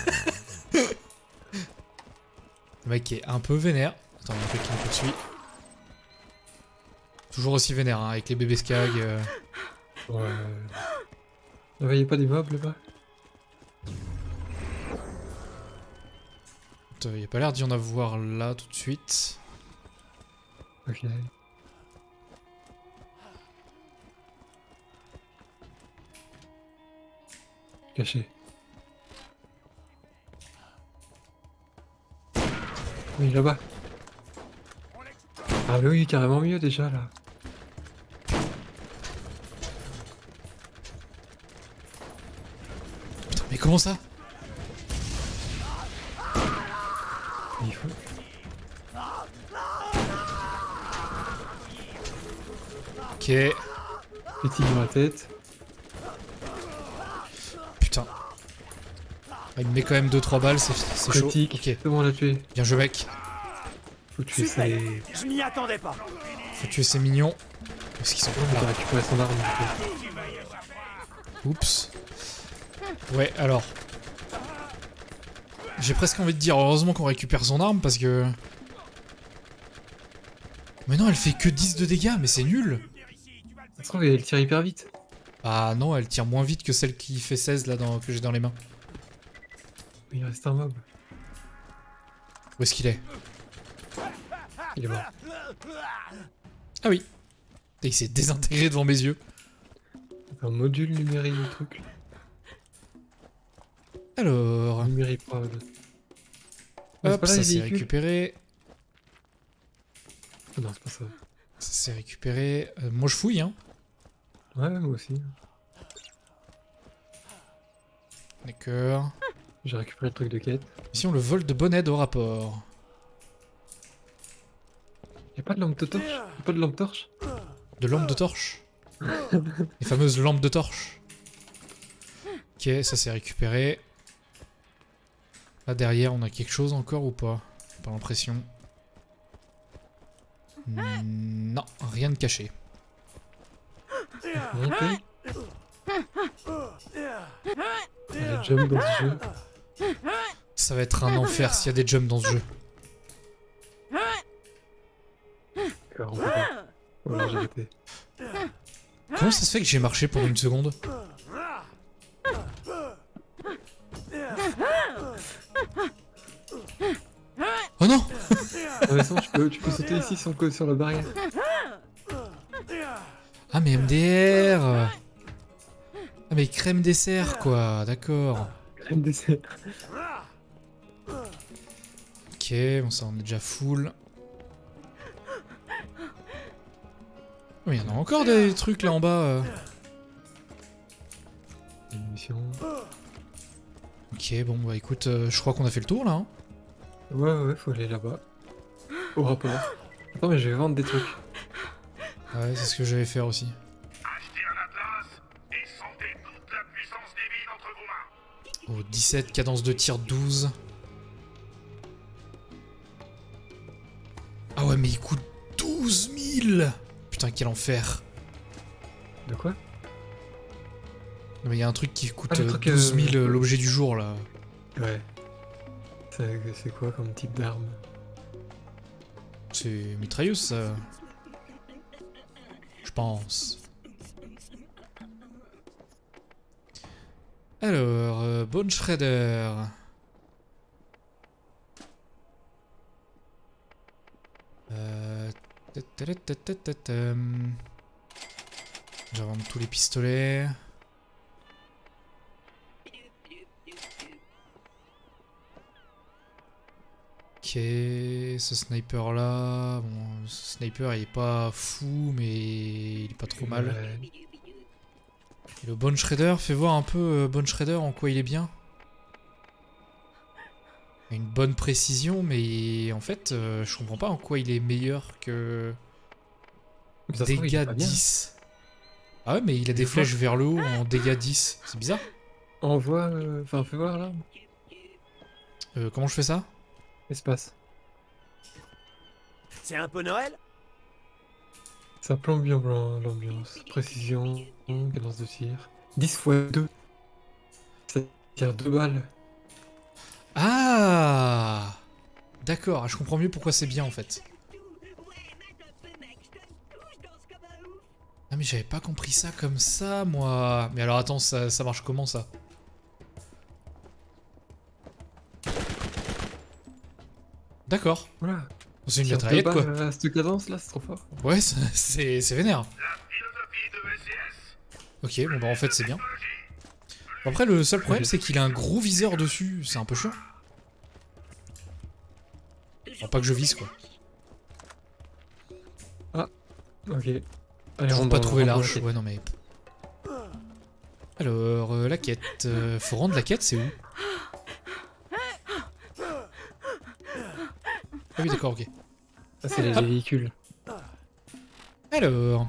Le mec qui est un peu vénère. Attends, il y a un truc qui me poursuit. Toujours aussi vénère, hein, avec les bébés skag. euh. Ouais. Vous voyez pas des mobs là-bas? Il n'y a pas l'air d'y en avoir là tout de suite. Ok. Caché. Oui, là-bas. Ah mais oui, carrément mieux déjà là. Putain, mais comment ça? Il faut... Ok. Petit dans la tête. Putain. Ah, il me met quand même deux trois balles, c'est chaud. Critique. Ok. C'est bon, on l'a tué. Bien joué mec. Faut tuer Super. ses... Je m'y attendais pas. Faut tuer ces mignons. Parce qu'ils sont On a là. récupéré son arme. Oups. Ouais, alors. J'ai presque envie de dire heureusement qu'on récupère son arme parce que... Mais non, elle fait que dix de dégâts, mais c'est nul. Ça se trouve, elle tire hyper vite. Ah non, elle tire moins vite que celle qui fait seize là dans... que j'ai dans les mains. Il reste un mob. Où est-ce qu'il est? Il est mort. Ah oui. Et il s'est désintégré devant mes yeux. Un module numérique du truc. Alors... Numérique prod. Hop, ça s'est récupéré. Oh non, c'est pas ça. Ça s'est récupéré. Euh, moi je fouille, hein. Ouais, moi aussi. D'accord. J'ai récupéré le truc de quête. Mission le vol de bonnet au rapport. Y'a pas de lampe de torche? Y'a pas de lampe torche? De lampe de torche. Les fameuses lampes de torche. Ok, ça s'est récupéré. Là derrière, on a quelque chose encore ou pas? Pas l'impression. Hmm, non, rien de caché. Monter. Il y a des jumps dans ce jeu. Ça va être un enfer s'il y a des jumps dans ce jeu. D'accord, on peut pas. Voilà, j'ai arrêté. Comment ça se fait que j'ai marché pendant une seconde? Oh non! Ah mais sinon, tu peux, tu peux sauter ici sur, le- sur la barrière. Ah mais M D R! Ah mais crème dessert quoi, d'accord. Crème dessert. Ok, bon ça on est déjà full. Oh, il y en a encore des trucs là en bas. euh. Une mission. Ok, bon bah écoute, euh, je crois qu'on a fait le tour là. Hein. Ouais, ouais, ouais, faut aller là-bas. Au rapport. Attends, mais je vais vendre des trucs. Ouais, c'est ce que j'allais faire aussi. Achetez un atlas et sentez toute la puissance divine entre vos mains. Oh, dix-sept, cadence de tir douze. Ah ouais, mais il coûte douze mille! Putain, quel enfer. De quoi? Non, mais il y a un truc qui coûte Ah, le euh, truc, douze mille, euh, euh, l'objet du jour là. Ouais. C'est c'est quoi comme type d'arme? C'est mitrailleuse ça. Je pense. Alors, euh, Bone Shredder. Euh... ta-ta-ta-ta-ta-ta-tam. Je vais vendre tous les pistolets. Ok, ce sniper là, bon, ce sniper il est pas fou mais il est pas trop mal. Ouais. Et le Bone Shredder, fais voir un peu euh, Bone Shredder en quoi il est bien. Il a une bonne précision mais en fait euh, je comprends pas en quoi il est meilleur que Mais ça se trouve, il est dégâts pas bien. dix. Ah ouais mais il a des Des fois- flèches vers le haut en dégâts dix, c'est bizarre. Envoie. euh, Enfin, fais voir l'arme. Euh, comment je fais ça? Espace. C'est un peu Noël? Ça plombe bien blanc, l'ambiance. Précision, cadence de tir. dix fois deux. Ça tire deux balles. Ah d'accord, je comprends mieux pourquoi c'est bien en fait. Ah mais j'avais pas compris ça comme ça, moi. Mais alors attends, ça, ça marche comment, ça? D'accord. Voilà. C'est une Si on mitraillette, peut quoi. pas, à cette cadence là, c'est trop fort. Ouais, c'est c'est vénère. La philosophie de S C S. Ok, bon bah en fait c'est bien. Bon, après le seul problème c'est qu'il a un gros viseur dessus, c'est un peu chiant. Bon, pas que je vise quoi. Ok. Allez, Toujours rentre pas dans- trouvé rentre dans l'arche, la quête. ouais non mais... Alors, euh, la quête... euh, faut rendre la quête, c'est où? Ah oui d'accord, ok. Ça c'est les Hop. véhicules. Alors...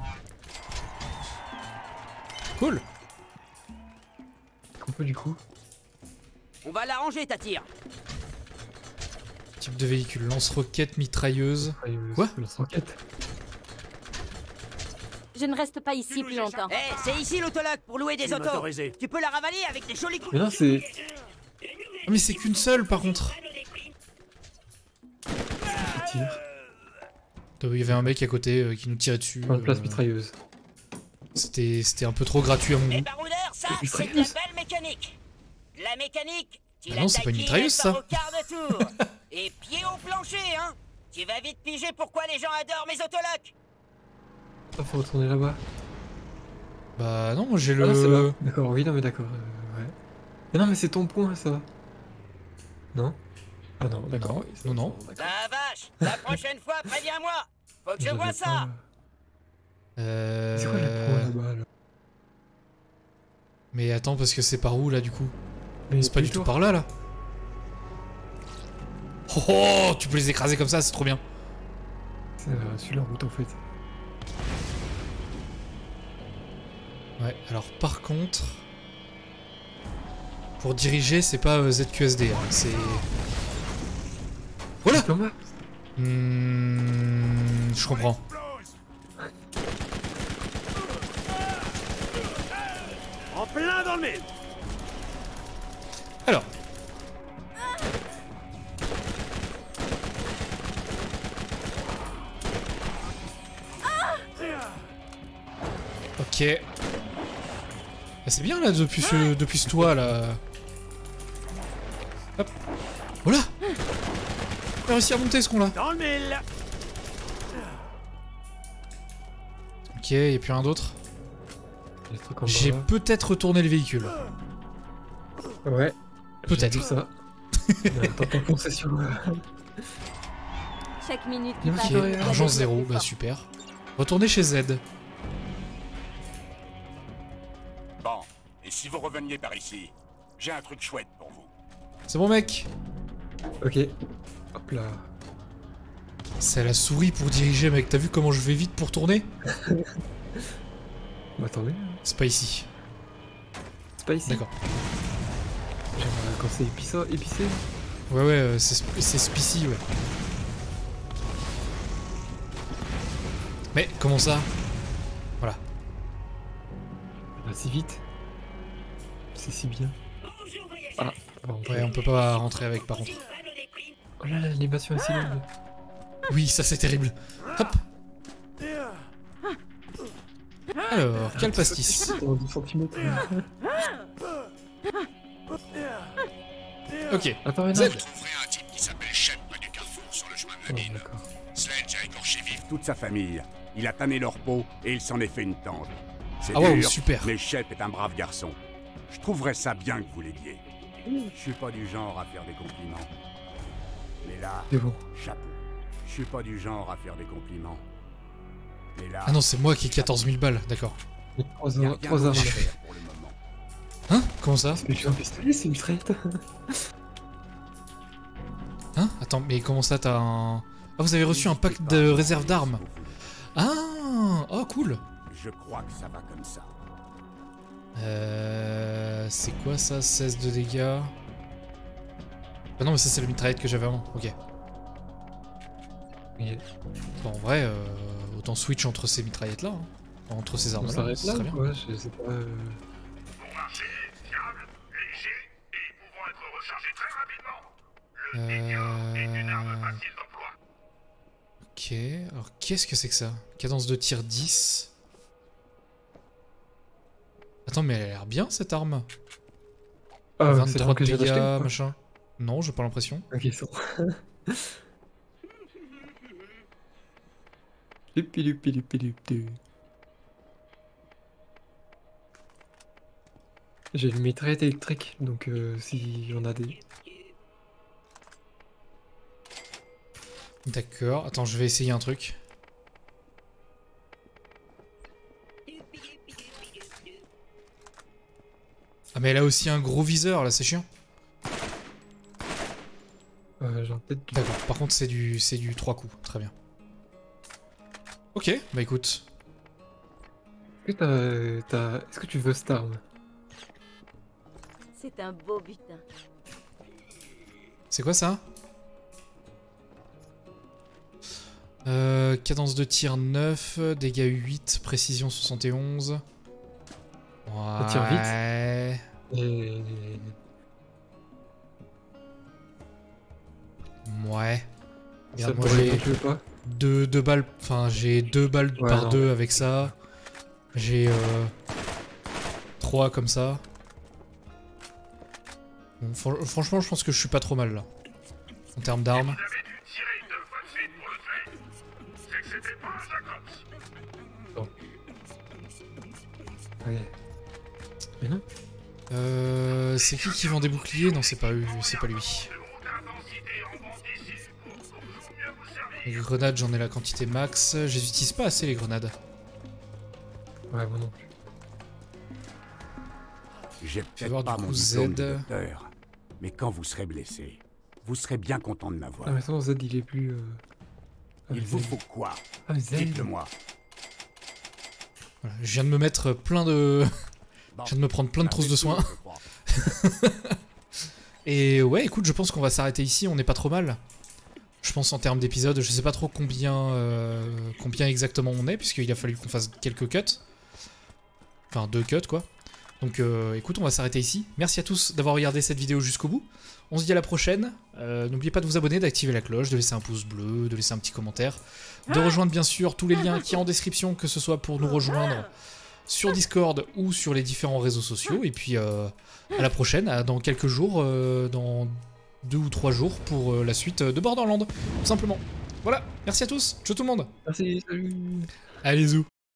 Cool. Qu'on peut du coup. On va l'arranger, ta tire. Type de véhicule, lance-roquette, mitrailleuse... Quoi? Lance-roquette. Je ne reste pas ici plus longtemps. Eh, c'est ici l'autologue pour louer des C'est autos. motorisé. Tu peux la ravaler avec des jolis coups. Mais non, c'est. Ah mais c'est qu'une seule par contre. Tire. Il y avait un mec à côté euh, qui nous tirait dessus. Dans la place euh, mitrailleuse. C'était c'était un peu trop gratuit à mon Les goût. baroudeurs, ça, Mais c'est de la mitrailleuse. belle mécanique. La mécanique, tu Ah la non, c'est pas une taquines mitrailleuse, par ça. au quart de tour. Et pied au plancher, hein. Tu vas vite piger pourquoi les gens adorent mes autologues. Ah, faut retourner là-bas. Bah non, moi j'ai Ah, là, c'est le... là. D'accord, oui, non, mais d'accord. euh, ouais. Mais non, mais c'est ton point, ça. Non? Ah non, d'accord. Non, oui, ça, non, non. ça, d'accord. La vache, la prochaine fois, préviens-moi. Faut que je J'avais vois pas- ça. Euh... C'est quoi le point là-bas là? Mais attends, parce que c'est par où là du coup? Mais C'est pas du plutôt- tout par là là. Oh, oh, tu peux les écraser comme ça, c'est trop bien. C'est euh, sur la route en fait. Ouais, alors par contre... Pour diriger, c'est pas euh, Z Q S D, hein, c'est... Voilà. Thomas. Hmm, je comprends. En plein dans le mille. Alors. Ok. Ah, c'est bien là depuis ce, depuis ce toit là. Hop. Voilà. On a réussi à monter ce con là. Dans le mille. Ok, y'a plus rien d'autre. Les trucs en J'ai bas. peut-être retourné le véhicule. Ouais. Peut-être. J'ai vu ça. Mais attends, ton concession. Chaque minute qui Ok, passe. Ok, doit argent devenir zéro, plus bah fort. super. Retournez chez Z. Bon, et si vous reveniez par ici, j'ai un truc chouette pour vous. C'est bon mec. Ok. Hop là. C'est à la souris pour diriger mec, t'as vu comment je vais vite pour tourner? Bah attendez. C'est pas ici. C'est pas ici. D'accord. J'aimerais quand c'est épicé. épicé. Ouais ouais, euh, c'est sp- c'est spicy ouais. Mais comment ça? Voilà. Bah si vite. C'est si bien. Ah. Bon, Ouais, on peut pas rentrer avec par contre. Oh là là, l'animation est si longue. Oui, ça c'est terrible. Hop. Alors, quel pastis? Dans dix centimètres. Ok. Attends, mais Z. non. Vous trouverez un type qui s'appelle Shep près du carrefour sur le chemin de la Oh, mine. d'accord. Sledge a écorché vif toute sa famille. Il a tanné leur peau et il s'en est fait une tente. C'est Ah waouh, dur, super. mais Shep est un brave garçon. Je trouverais ça bien que vous l'aidiez. Je suis pas du genre à faire des compliments. Mais là, C'est bon. chapeau. Je suis pas du genre à faire des compliments. Mais là, Ah non, c'est moi qui ai quatorze mille balles, d'accord. Il y a trois y a armes. rien Trois armes. à faire pour le moment. Hein? Comment ça? Mais j'ai un pistolet, c'est une mitraillette. Hein? Attends, mais comment ça t'as un... Ah, vous avez reçu un pack de réserve d'armes. Ah! Oh, cool. Je crois que ça va comme ça. Euh... C'est quoi ça? seize de dégâts. Ah non, mais ça c'est la mitraillette que j'avais avant. Ok. Mais Bon, en vrai, euh, autant switch entre ces mitraillettes là. Entre ces on armes là. s'arrête Ce là serait ou bien. quoi? Je sais pas. euh, Bon marché, fiable, léger et pouvant être rechargé très rapidement. Le Vigor est une arme Euh... facile d'emploi. Ok. Alors, qu'est-ce que c'est que ça? Cadence de tir dix. Attends, mais elle a l'air bien cette arme. Ah, c'est vingt-trois l'arme de que j'ai dégâts, acheté ou quoi? machin. Non, j'ai pas l'impression. Ok, ça. Lupi, lupi, lupi, lupi. J'ai une mitraillette électrique, donc euh, s'il y en a des... D'accord, attends, je vais essayer un truc. Ah mais elle a aussi un gros viseur là, c'est chiant. Euh, j'en ai peut-être du... D'accord, par contre c'est du c'est du trois coups, très bien. Ok, bah écoute. Est-ce que t'as... t'as- Est-ce que tu veux cette arme? C'est un beau butin. C'est quoi ça? euh, Cadence de tir neuf, dégâts huit, précision soixante et onze. Ouais. Ça tire vite. Et... Ouais. Ça Regarde, moi pourrait j'ai non plus pas. deux, deux balles, enfin j'ai deux balles Ouais, par non. deux avec ça. J'ai euh, trois comme ça. Bon, fr- franchement, je pense que je suis pas trop mal là. En termes d'armes. Vous avez dû tirer deux fois de suite pour le trait. C'est que c'était pas un Jacobs. Ouais. Mais non. Euh, c'est qui qui vend des boucliers? Non, c'est pas eux, c'est pas lui. De haute intensité en bande d'ici pour toujours mieux vous servir. Les grenades, j'en ai la quantité max. Je les utilise pas assez les grenades. Ouais, moi non plus. J'ai voir peut-être du pas mon coup diplôme Z. de docteur, mais quand vous serez blessé, vous serez bien content de m'avoir. Ah mais ça, Z, il est plus... Euh... Ah, Il mais vous Z. faut quoi? Ah, mais Z. Dites-le-moi. Voilà, je viens de me mettre plein de... Bon, je viens de me prendre plein de ça trousses fait de tout, soins. je crois. Et ouais, écoute, je pense qu'on va s'arrêter ici, on n'est pas trop mal. Je pense en termes d'épisodes, je sais pas trop combien, euh, combien exactement on est, puisqu'il a fallu qu'on fasse quelques cuts. Enfin, deux cuts, quoi. Donc euh, écoute, on va s'arrêter ici. Merci à tous d'avoir regardé cette vidéo jusqu'au bout. On se dit à la prochaine. Euh, N'oubliez pas de vous abonner, d'activer la cloche, de laisser un pouce bleu, de laisser un petit commentaire. De rejoindre bien sûr tous les liens qui sont en description, que ce soit pour nous rejoindre sur Discord ou sur les différents réseaux sociaux. Et puis euh, à la prochaine, à- dans quelques jours, euh, dans deux ou trois jours, pour euh, la suite de Borderlands, tout simplement. Voilà, merci à tous, ciao tout le monde. Merci, salut. Allez, zou.